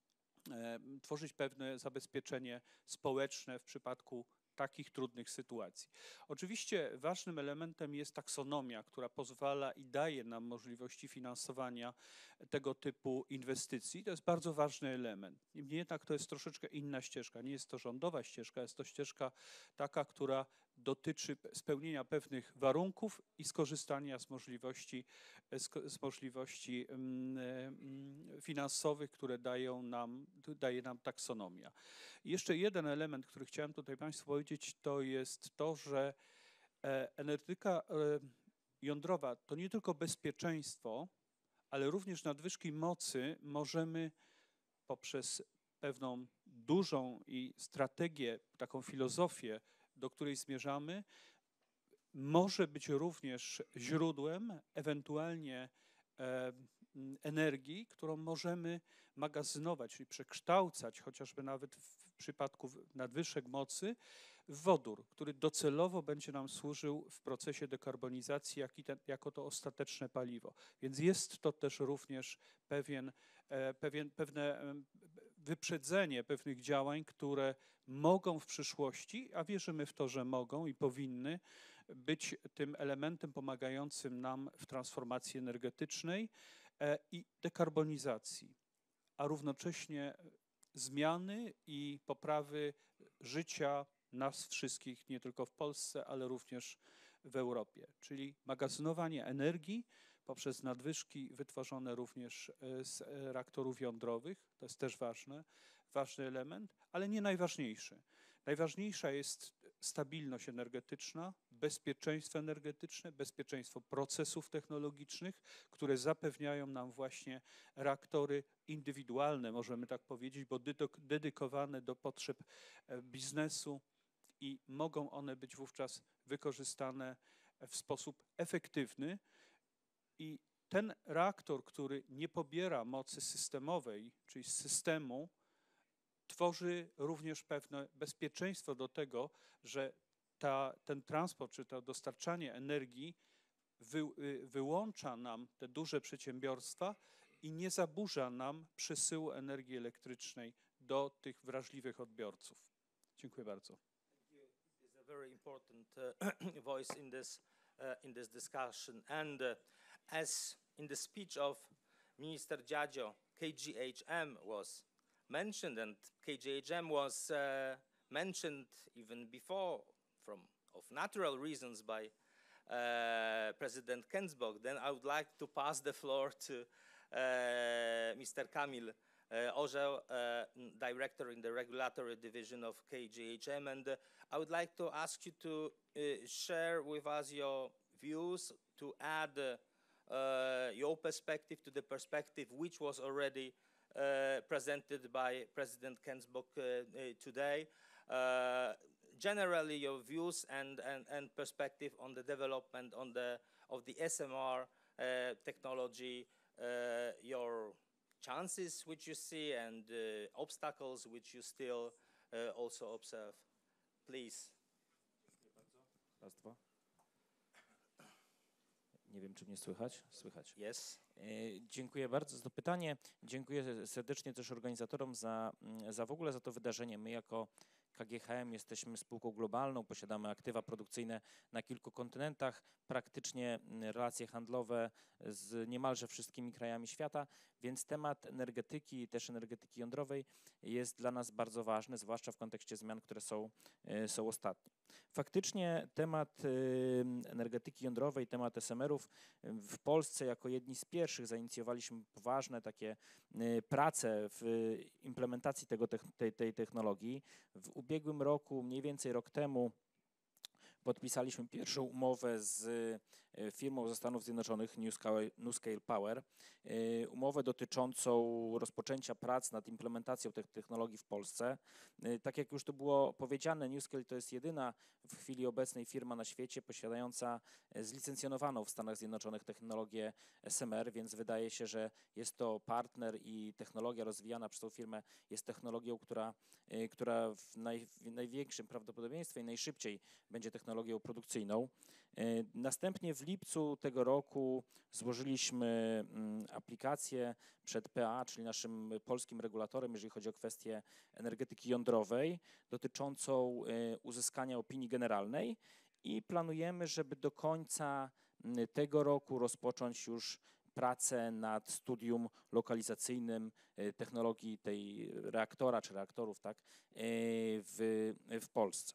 e, tworzyć pewne zabezpieczenie społeczne w przypadku takich trudnych sytuacji. Oczywiście ważnym elementem jest taksonomia, która pozwala i daje nam możliwości finansowania tego typu inwestycji. To jest bardzo ważny element. Niemniej jednak to jest troszeczkę inna ścieżka. Nie jest to rządowa ścieżka, jest to ścieżka taka, która dotyczy spełnienia pewnych warunków i skorzystania z możliwości, z, z możliwości mm, finansowych, które dają nam, daje nam taksonomia. I jeszcze jeden element, który chciałem tutaj Państwu powiedzieć, to jest to, że energetyka jądrowa to nie tylko bezpieczeństwo, ale również nadwyżki mocy możemy poprzez pewną dużą i strategię, taką filozofię, do której zmierzamy, może być również źródłem ewentualnie e, energii, którą możemy magazynować, czyli przekształcać, chociażby nawet w przypadku nadwyżek mocy, w wodór, który docelowo będzie nam służył w procesie dekarbonizacji jak i ten, jako to ostateczne paliwo. Więc jest to też również pewien, e, pewien, pewne wyprzedzenie pewnych działań, które mogą w przyszłości, a wierzymy w to, że mogą i powinny być tym elementem pomagającym nam w transformacji energetycznej i dekarbonizacji, a równocześnie zmiany i poprawy życia nas wszystkich, nie tylko w Polsce, ale również w Europie. Czyli magazynowanie energii poprzez nadwyżki wytworzone również z reaktorów jądrowych, to jest też ważne, ważny element, ale nie najważniejszy. Najważniejsza jest stabilność energetyczna, bezpieczeństwo energetyczne, bezpieczeństwo procesów technologicznych, które zapewniają nam właśnie reaktory indywidualne, możemy tak powiedzieć, bo dedykowane do potrzeb biznesu i mogą one być wówczas wykorzystane w sposób efektywny. I ten reaktor, który nie pobiera mocy systemowej, czyli z systemu, tworzy również pewne bezpieczeństwo do tego, że ta, ten transport czy to dostarczanie energii wy, wyłącza nam te duże przedsiębiorstwa i nie zaburza nam przesyłu energii elektrycznej do tych wrażliwych odbiorców. Dziękuję bardzo. It's a very important uh, voice in this uh, in this discussion, and uh, as in the speech of Minister Dziadzio, K G H M was mentioned, and K G H M was uh, mentioned even before from of natural reasons by uh, President Kensbach. Then I would like to pass the floor to uh, Mister Kamil uh, Orzeł, uh, Director in the Regulatory Division of K G H M, and uh, I would like to ask you to uh, share with us your views, to add uh, uh, your perspective to the perspective which was already Uh, presented by President Kensbach uh, uh, today. Uh, generally, your views and, and, and perspective on the development on the, of the S M R uh, technology, uh, your chances which you see and uh, obstacles which you still uh, also observe. Please. Raz, dwa. Nie wiem, czy mnie słychać? Słychać. Yes. E, dziękuję bardzo za to pytanie. Dziękuję serdecznie też organizatorom za, za w ogóle za to wydarzenie. My jako K G H M jesteśmy spółką globalną, posiadamy aktywa produkcyjne na kilku kontynentach, praktycznie relacje handlowe z niemalże wszystkimi krajami świata, Więc temat energetyki, też energetyki jądrowej jest dla nas bardzo ważny, zwłaszcza w kontekście zmian, które są, są ostatnio. Faktycznie temat energetyki jądrowej, temat S M R-ów w Polsce jako jedni z pierwszych zainicjowaliśmy poważne takie prace w implementacji tego, tej, tej technologii. W ubiegłym roku, mniej więcej rok temu, podpisaliśmy pierwszą umowę z firmą ze Stanów Zjednoczonych, NuScale, NuScale Power, umowę dotyczącą rozpoczęcia prac nad implementacją tych technologii w Polsce. Tak jak już tu było powiedziane, NuScale to jest jedyna w chwili obecnej firma na świecie posiadająca zlicencjonowaną w Stanach Zjednoczonych technologię S M R, więc wydaje się, że jest to partner i technologia rozwijana przez tą firmę jest technologią, która, która w, naj, w największym prawdopodobieństwie i najszybciej będzie technologią produkcyjną. Następnie w lipcu tego roku złożyliśmy aplikację przed P A, czyli naszym polskim regulatorem, jeżeli chodzi o kwestię energetyki jądrowej, dotyczącą uzyskania opinii generalnej i planujemy, żeby do końca tego roku rozpocząć już pracę nad studium lokalizacyjnym technologii tej reaktora czy reaktorów, tak, w, w Polsce.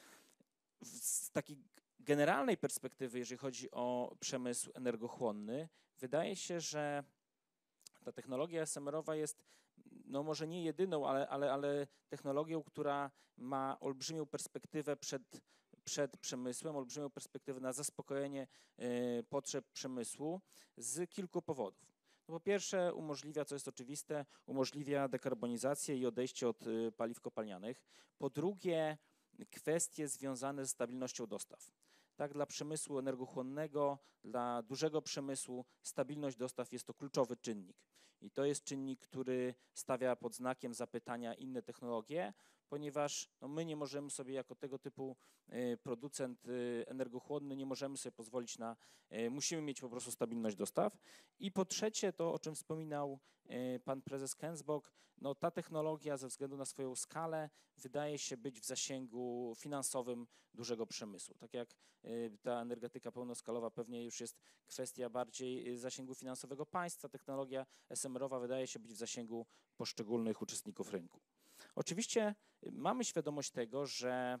Z takiej generalnej perspektywy, jeżeli chodzi o przemysł energochłonny, wydaje się, że ta technologia S M R-owa jest, no może nie jedyną, ale, ale, ale technologią, która ma olbrzymią perspektywę przed, przed przemysłem, olbrzymią perspektywę na zaspokojenie y, potrzeb przemysłu z kilku powodów. No po pierwsze umożliwia, co jest oczywiste, umożliwia dekarbonizację i odejście od y, paliw kopalnianych. Po drugie, kwestie związane z stabilnością dostaw. Tak, dla przemysłu energochłonnego, dla dużego przemysłu stabilność dostaw jest to kluczowy czynnik. I to jest czynnik, który stawia pod znakiem zapytania inne technologie, ponieważ no, my nie możemy sobie jako tego typu y, producent y, energochłonny, nie możemy sobie pozwolić na, y, musimy mieć po prostu stabilność dostaw. I po trzecie to, o czym wspominał y, pan prezes Kensbok, no, ta technologia ze względu na swoją skalę wydaje się być w zasięgu finansowym dużego przemysłu. Tak jak y, ta energetyka pełnoskalowa pewnie już jest kwestia bardziej y, zasięgu finansowego państwa, technologia S M R-owa wydaje się być w zasięgu poszczególnych uczestników rynku. Oczywiście mamy świadomość tego, że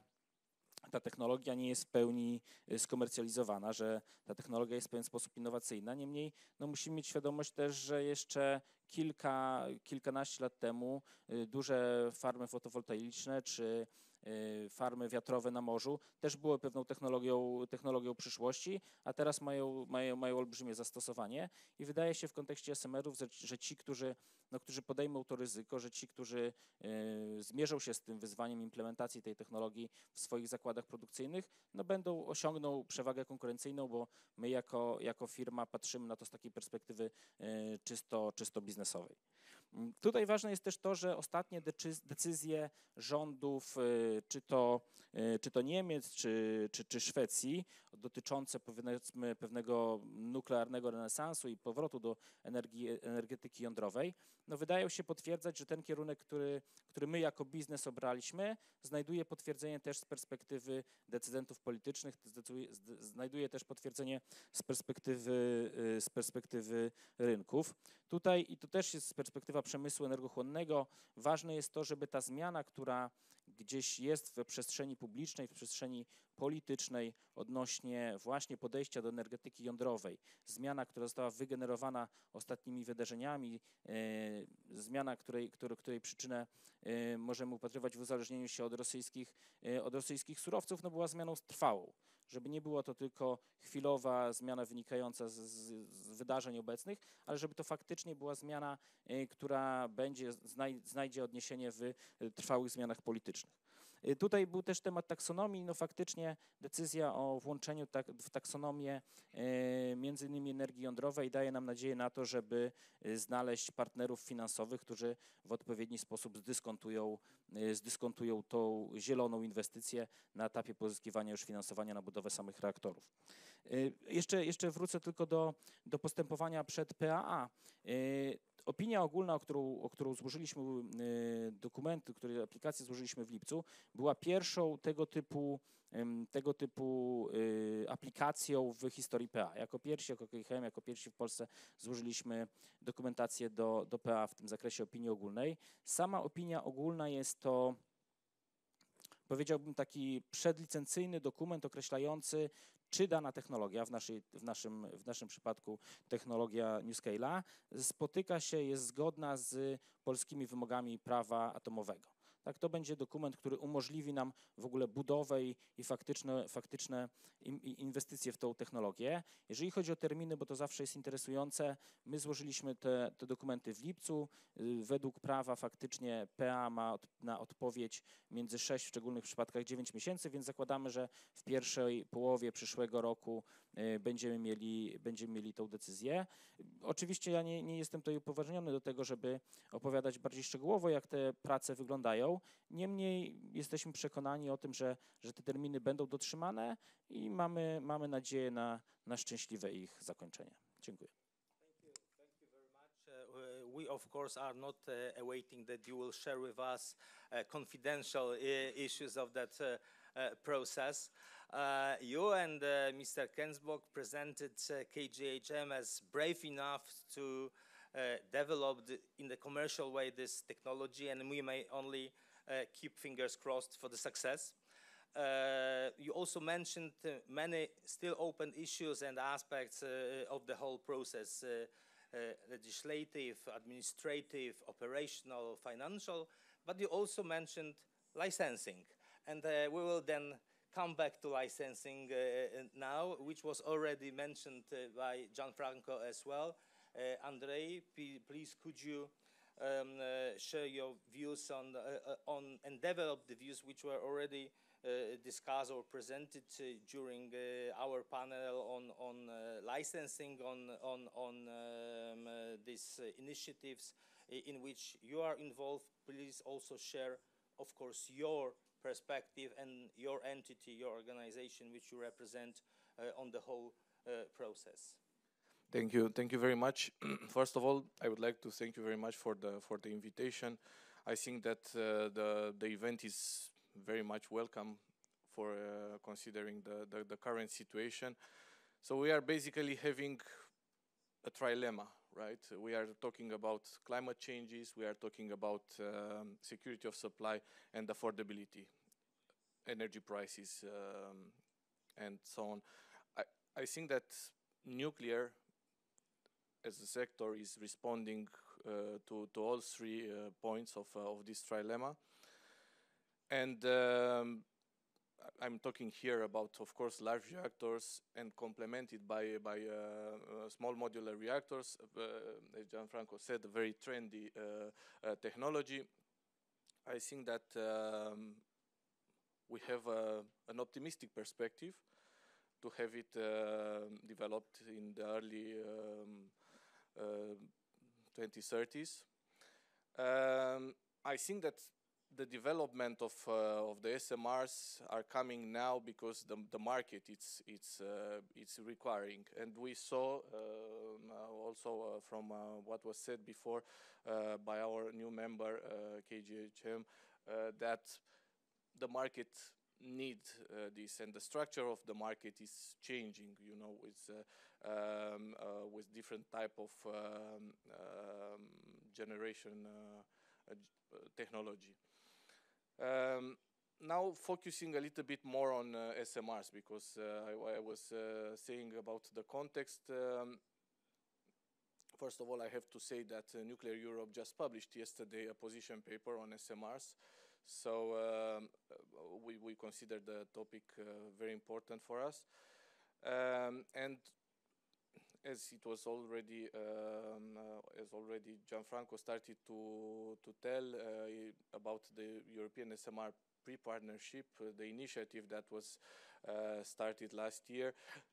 ta technologia nie jest w pełni skomercjalizowana, że ta technologia jest w pewien sposób innowacyjna. Niemniej no, musimy mieć świadomość też, że jeszcze kilka, kilkanaście lat temu duże farmy fotowoltaiczne czy farmy wiatrowe na morzu też były pewną technologią, technologią przyszłości, a teraz mają, mają, mają olbrzymie zastosowanie i wydaje się w kontekście S M R-ów, że, że ci, którzy, no, którzy podejmą to ryzyko, że ci, którzy y, zmierzą się z tym wyzwaniem implementacji tej technologii w swoich zakładach produkcyjnych, no, będą osiągną przewagę konkurencyjną, bo my jako, jako firma patrzymy na to z takiej perspektywy y, czysto, czysto biznesowej. Tutaj ważne jest też to, że ostatnie decyzje rządów, czy to, czy to Niemiec, czy, czy, czy Szwecji, dotyczące powiedzmy pewnego nuklearnego renesansu i powrotu do energii, energetyki jądrowej, no wydają się potwierdzać, że ten kierunek, który, który my jako biznes obraliśmy, znajduje potwierdzenie też z perspektywy decydentów politycznych, znajduje też potwierdzenie z perspektywy, z perspektywy rynków. Tutaj, i to też jest z perspektywa przemysłu energochłonnego, ważne jest to, żeby ta zmiana, która gdzieś jest w przestrzeni publicznej, w przestrzeni politycznej odnośnie właśnie podejścia do energetyki jądrowej, zmiana, która została wygenerowana ostatnimi wydarzeniami, e, zmiana, której, której, której przyczynę e, możemy upatrywać w uzależnieniu się od rosyjskich, e, od rosyjskich surowców, no była zmianą trwałą. Żeby nie była to tylko chwilowa zmiana wynikająca z, z, z wydarzeń obecnych, ale żeby to faktycznie była zmiana, y, która będzie, znaj, znajdzie odniesienie w y, trwałych zmianach politycznych. Y, tutaj był też temat taksonomii, no faktycznie decyzja o włączeniu tak, w taksonomię y, między innymi energii jądrowej daje nam nadzieję na to, żeby y, znaleźć partnerów finansowych, którzy w odpowiedni sposób zdyskontują, y, zdyskontują tą zieloną inwestycję na etapie pozyskiwania już finansowania na budowę samych reaktorów. Y, jeszcze, jeszcze wrócę tylko do, do postępowania przed P A A. Y, Opinia ogólna, o którą, o którą złożyliśmy y, dokumenty, które aplikacje złożyliśmy w lipcu, była pierwszą tego typu, ym, tego typu y, aplikacją w historii P A. Jako pierwsi, jako K H M, jako pierwsi w Polsce złożyliśmy dokumentację do, do P A w tym zakresie opinii ogólnej. Sama opinia ogólna jest to, powiedziałbym, taki przedlicencyjny dokument określający, czy dana technologia, w, naszej, w, naszym, w naszym przypadku technologia NewScale'a, spotyka się, jest zgodna z polskimi wymogami prawa atomowego. Tak, to będzie dokument, który umożliwi nam w ogóle budowę i, i faktyczne, faktyczne inwestycje w tą technologię. Jeżeli chodzi o terminy, bo to zawsze jest interesujące, my złożyliśmy te, te dokumenty w lipcu. Według prawa faktycznie P A ma od, na odpowiedź między sześć, w szczególnych przypadkach dziewięć miesięcy, więc zakładamy, że w pierwszej połowie przyszłego roku y, będziemy mieli, będziemy mieli tą decyzję. Oczywiście ja nie, nie jestem tutaj upoważniony do tego, żeby opowiadać bardziej szczegółowo, jak te prace wyglądają. Niemniej jesteśmy przekonani o tym, że, że te terminy będą dotrzymane i mamy, mamy nadzieję na, na szczęśliwe ich zakończenie. Dziękuję. Thank you. Thank you very much. Uh, we, of course, are not uh, awaiting that you will share with us uh, confidential uh, issues of that uh, uh, process. Uh, you and uh, Mister Kensbach presented uh, K G H M as brave enough to uh, develop the, in the commercial way this technology, and we may only uh, keep fingers crossed for the success. Uh, you also mentioned uh, many still open issues and aspects uh, of the whole process, uh, uh, legislative, administrative, operational, financial, but you also mentioned licensing. And uh, we will then come back to licensing uh, now, which was already mentioned uh, by Gianfranco as well. Uh, Andrei, please could you um, uh, share your views on, uh, on and develop the views which were already Uh, discussed or presented uh, during uh, our panel on on uh, licensing, on on on um, uh, these uh, initiatives in which you are involved. Please also share, of course, your perspective and your entity, your organization, which you represent uh, on the whole uh, process. Thank you, thank you very much. First of all, I would like to thank you very much for the for the invitation. I think that uh, the the event is very much welcome for uh, considering the, the, the current situation. So we are basically having a trilemma, right? We are talking about climate changes, we are talking about um, security of supply and affordability, energy prices, um, and so on. I, I think that nuclear as a sector is responding uh, to, to all three uh, points of, uh, of this trilemma. And um, I'm talking here about, of course, large reactors and complemented by, by uh, uh, small modular reactors, uh, as Gianfranco said, a very trendy uh, uh, technology. I think that um, we have uh, an optimistic perspective to have it uh, developed in the early um, uh, twenty thirties. Um, I think that the development of uh, of the S M Rs are coming now because the the market it's it's uh, it's requiring, and we saw um, uh, also uh, from uh, what was said before uh, by our new member uh, K G H M uh, that the market need uh, this, and the structure of the market is changing. You know, with uh, um, uh, with different type of um, um, generation uh, uh, technology. Um, now focusing a little bit more on uh, S M Rs, because uh, I, I was uh, saying about the context. Um, first of all, I have to say that uh, Nuclear Europe just published yesterday a position paper on S M Rs. So um, we, we consider the topic uh, very important for us. Um, and as it was already, um, uh, as already Gianfranco started to, to tell uh, about the European S M R pre-partnership, uh, the initiative that was uh, started last year,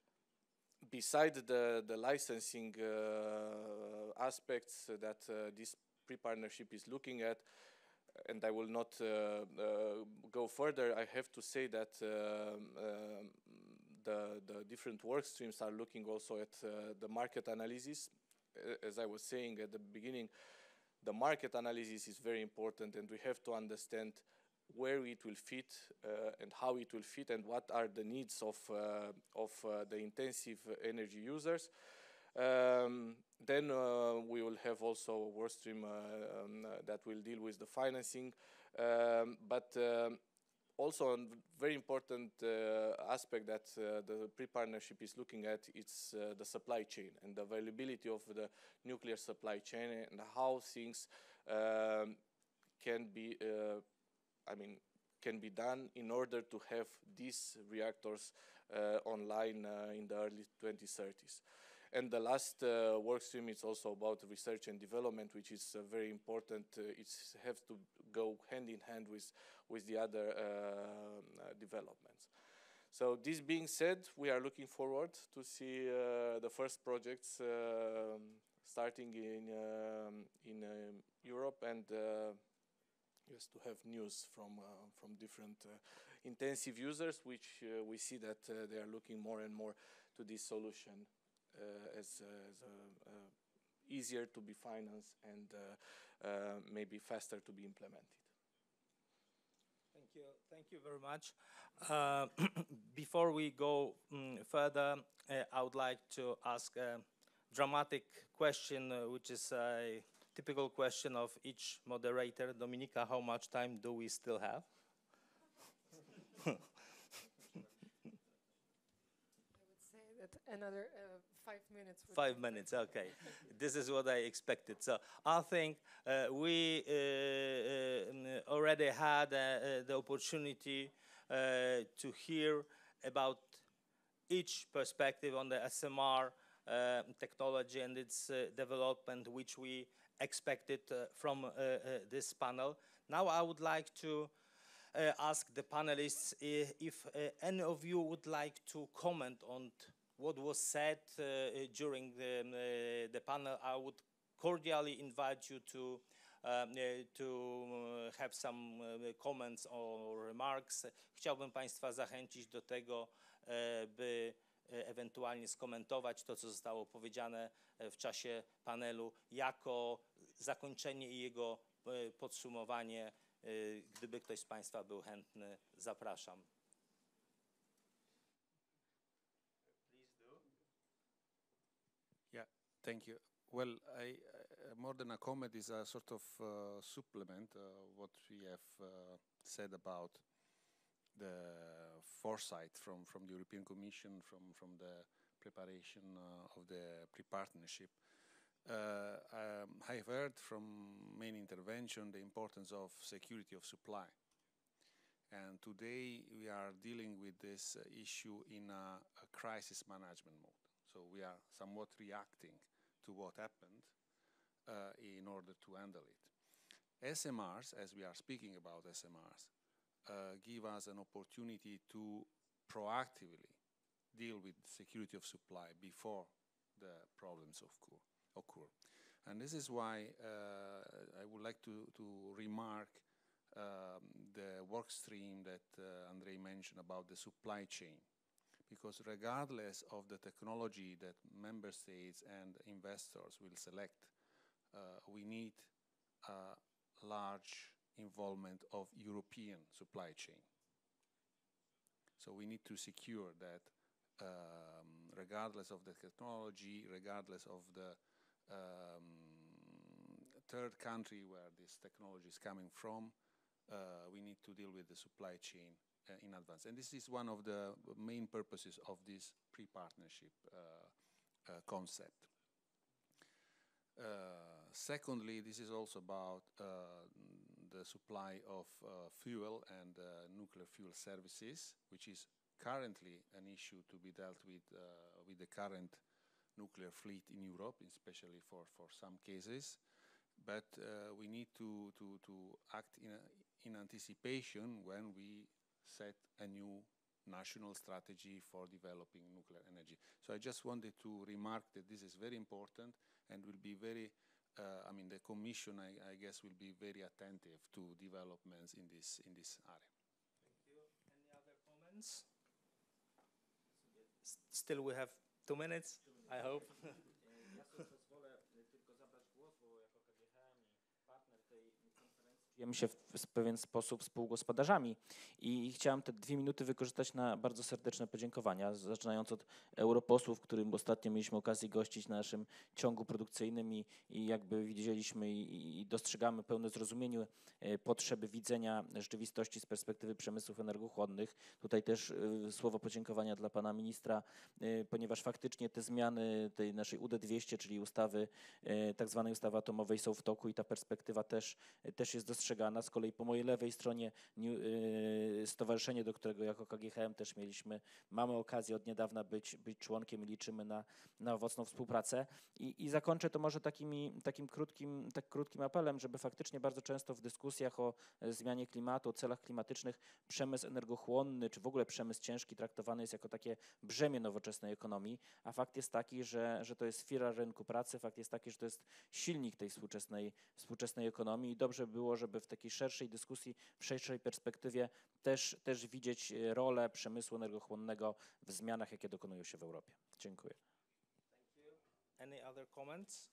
beside the, the licensing uh, aspects that uh, this pre-partnership is looking at, and I will not uh, uh, go further, I have to say that um, um, The, the different work streams are looking also at uh, the market analysis a- as I was saying at the beginning, the market analysis is very important, and we have to understand where it will fit uh, and how it will fit, and what are the needs of uh, of uh, the intensive energy users. Um, then uh, we will have also a work stream uh, um, uh, that will deal with the financing, um, but um, also a very important uh, aspect that uh, the pre-partnership is looking at is uh, the supply chain and the availability of the nuclear supply chain and how things um, can be, uh, I mean, can be done in order to have these reactors uh, online uh, in the early twenty thirties. And the last uh, work stream is also about research and development, which is uh, very important. Uh, it has to go hand in hand with, with the other uh, uh, developments. So this being said, we are looking forward to see uh, the first projects uh, starting in, um, in uh, Europe, and uh, just to have news from, uh, from different uh, intensive users, which uh, we see that uh, they are looking more and more to this solution. Uh, as, uh, as uh, uh, easier to be financed and uh, uh, maybe faster to be implemented. Thank you. Thank you very much. Uh, before we go um, further, uh, I would like to ask a dramatic question, uh, which is a typical question of each moderator. Dominika, how much time do we still have? Another uh, five minutes. would Five be minutes, perfect. okay. This is what I expected. So I think uh, we uh, uh, already had uh, uh, the opportunity uh, to hear about each perspective on the S M R uh, technology and its uh, development, which we expected uh, from uh, uh, this panel. Now I would like to uh, ask the panelists if, if uh, any of you would like to comment on what was said uh, during the, uh, the panel. I would cordially invite you to, um, uh, to uh, have some uh, comments or remarks. Chciałbym Państwa zachęcić do tego, e, by e, ewentualnie skomentować to, co zostało powiedziane w czasie panelu, jako zakończenie i jego e, podsumowanie. E, gdyby ktoś z Państwa był chętny, zapraszam. Thank you. Well, I, uh, more than a comment is a sort of uh, supplement uh, what we have uh, said about the foresight from, from the European Commission, from, from the preparation uh, of the pre-partnership. Uh, um, I've heard from many interventions the importance of security of supply. And today we are dealing with this uh, issue in a, a crisis management mode. So we are somewhat reacting to what happened uh, in order to handle it. S M Rs, as we are speaking about S M Rs, uh, give us an opportunity to proactively deal with security of supply before the problems occur. occur. And this is why uh, I would like to, to remark um, the work stream that uh, Andrei mentioned about the supply chain. Because regardless of the technology that member states and investors will select, uh, we need a large involvement of European supply chain. So we need to secure that um, regardless of the technology, regardless of the um, third country where this technology is coming from, uh, we need to deal with the supply chain Uh, in advance. And this is one of the main purposes of this pre-partnership uh, uh, concept. Uh, secondly, this is also about uh, the supply of uh, fuel and uh, nuclear fuel services, which is currently an issue to be dealt with uh, with the current nuclear fleet in Europe, especially for, for some cases. But uh, we need to, to, to act in, a, in anticipation when we set a new national strategy for developing nuclear energy. So I just wanted to remark that this is very important and will be very, uh, I mean, the Commission, I, I guess, will be very attentive to developments in this, in this area. Thank you. Any other comments? S- Still we have two minutes, I hope. Ja sobie pozwolę czujemy się w, w pewien sposób współgospodarzami. I chciałem te dwie minuty wykorzystać na bardzo serdeczne podziękowania, zaczynając od europosłów, którym ostatnio mieliśmy okazję gościć na naszym ciągu produkcyjnym i, i jakby widzieliśmy i, i dostrzegamy pełne zrozumienie e, potrzeby widzenia rzeczywistości z perspektywy przemysłów energochłonnych. Tutaj też e, słowo podziękowania dla pana ministra, e, ponieważ faktycznie te zmiany tej naszej U D dwieście, czyli ustawy, e, tak zwanej ustawy atomowej, są w toku i ta perspektywa też, e, też jest dostrzegana. Z kolei po mojej lewej stronie yy, stowarzyszenie, do którego jako K G H M też mieliśmy, mamy okazję od niedawna być, być członkiem i liczymy na, na owocną współpracę. I, i zakończę to może takimi, takim krótkim, tak krótkim apelem, żeby faktycznie bardzo często w dyskusjach o zmianie klimatu, o celach klimatycznych przemysł energochłonny, czy w ogóle przemysł ciężki traktowany jest jako takie brzemię nowoczesnej ekonomii, a fakt jest taki, że, że to jest filar rynku pracy, fakt jest taki, że to jest silnik tej współczesnej, współczesnej ekonomii i dobrze by było, żeby w takiej szerszej dyskusji, w szerszej perspektywie też, też widzieć rolę przemysłu energochłonnego w zmianach, jakie dokonują się w Europie. Dziękuję. Thank you. Any other comments?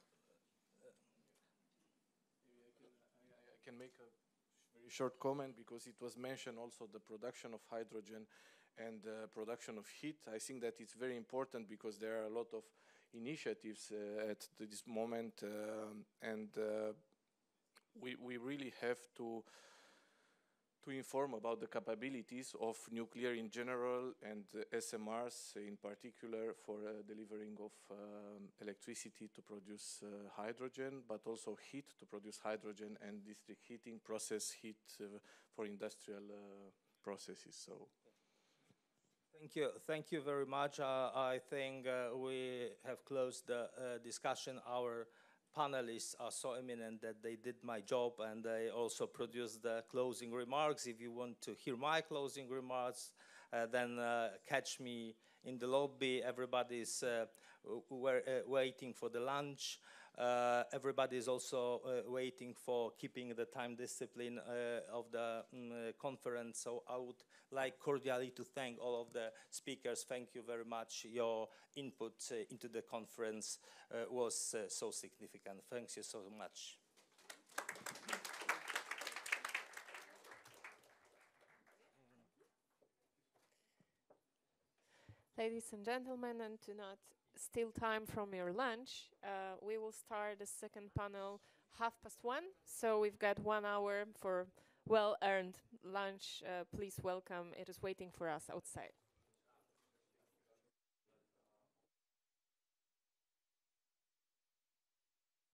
I can make a very short comment because it was mentioned also the production of hydrogen and uh, production of heat. I think that it's very important because there are a lot of initiatives uh, at this moment um, and uh, we, we really have to to inform about the capabilities of nuclear in general and uh, S M Rs in particular for uh, delivering of um, electricity to produce uh, hydrogen, but also heat to produce hydrogen and district heating, process heat uh, for industrial uh, processes. So. Thank you. Thank you very much. Uh, I think uh, we have closed the uh, discussion. Our panelists are so eminent that they did my job and they also produced the closing remarks. If you want to hear my closing remarks, uh, then uh, catch me in the lobby. Everybody is uh, uh, waiting for the lunch. Uh, everybody is also uh, waiting for keeping the time discipline uh, of the um, uh, conference. So I would like cordially to thank all of the speakers. Thank you very much. Your input uh, into the conference uh, was uh, so significant. Thank you so much. Ladies and gentlemen, and to not steal time from your lunch, uh, we will start the second panel half past one. So we've got one hour for well-earned lunch. Uh, please welcome. It is waiting for us outside.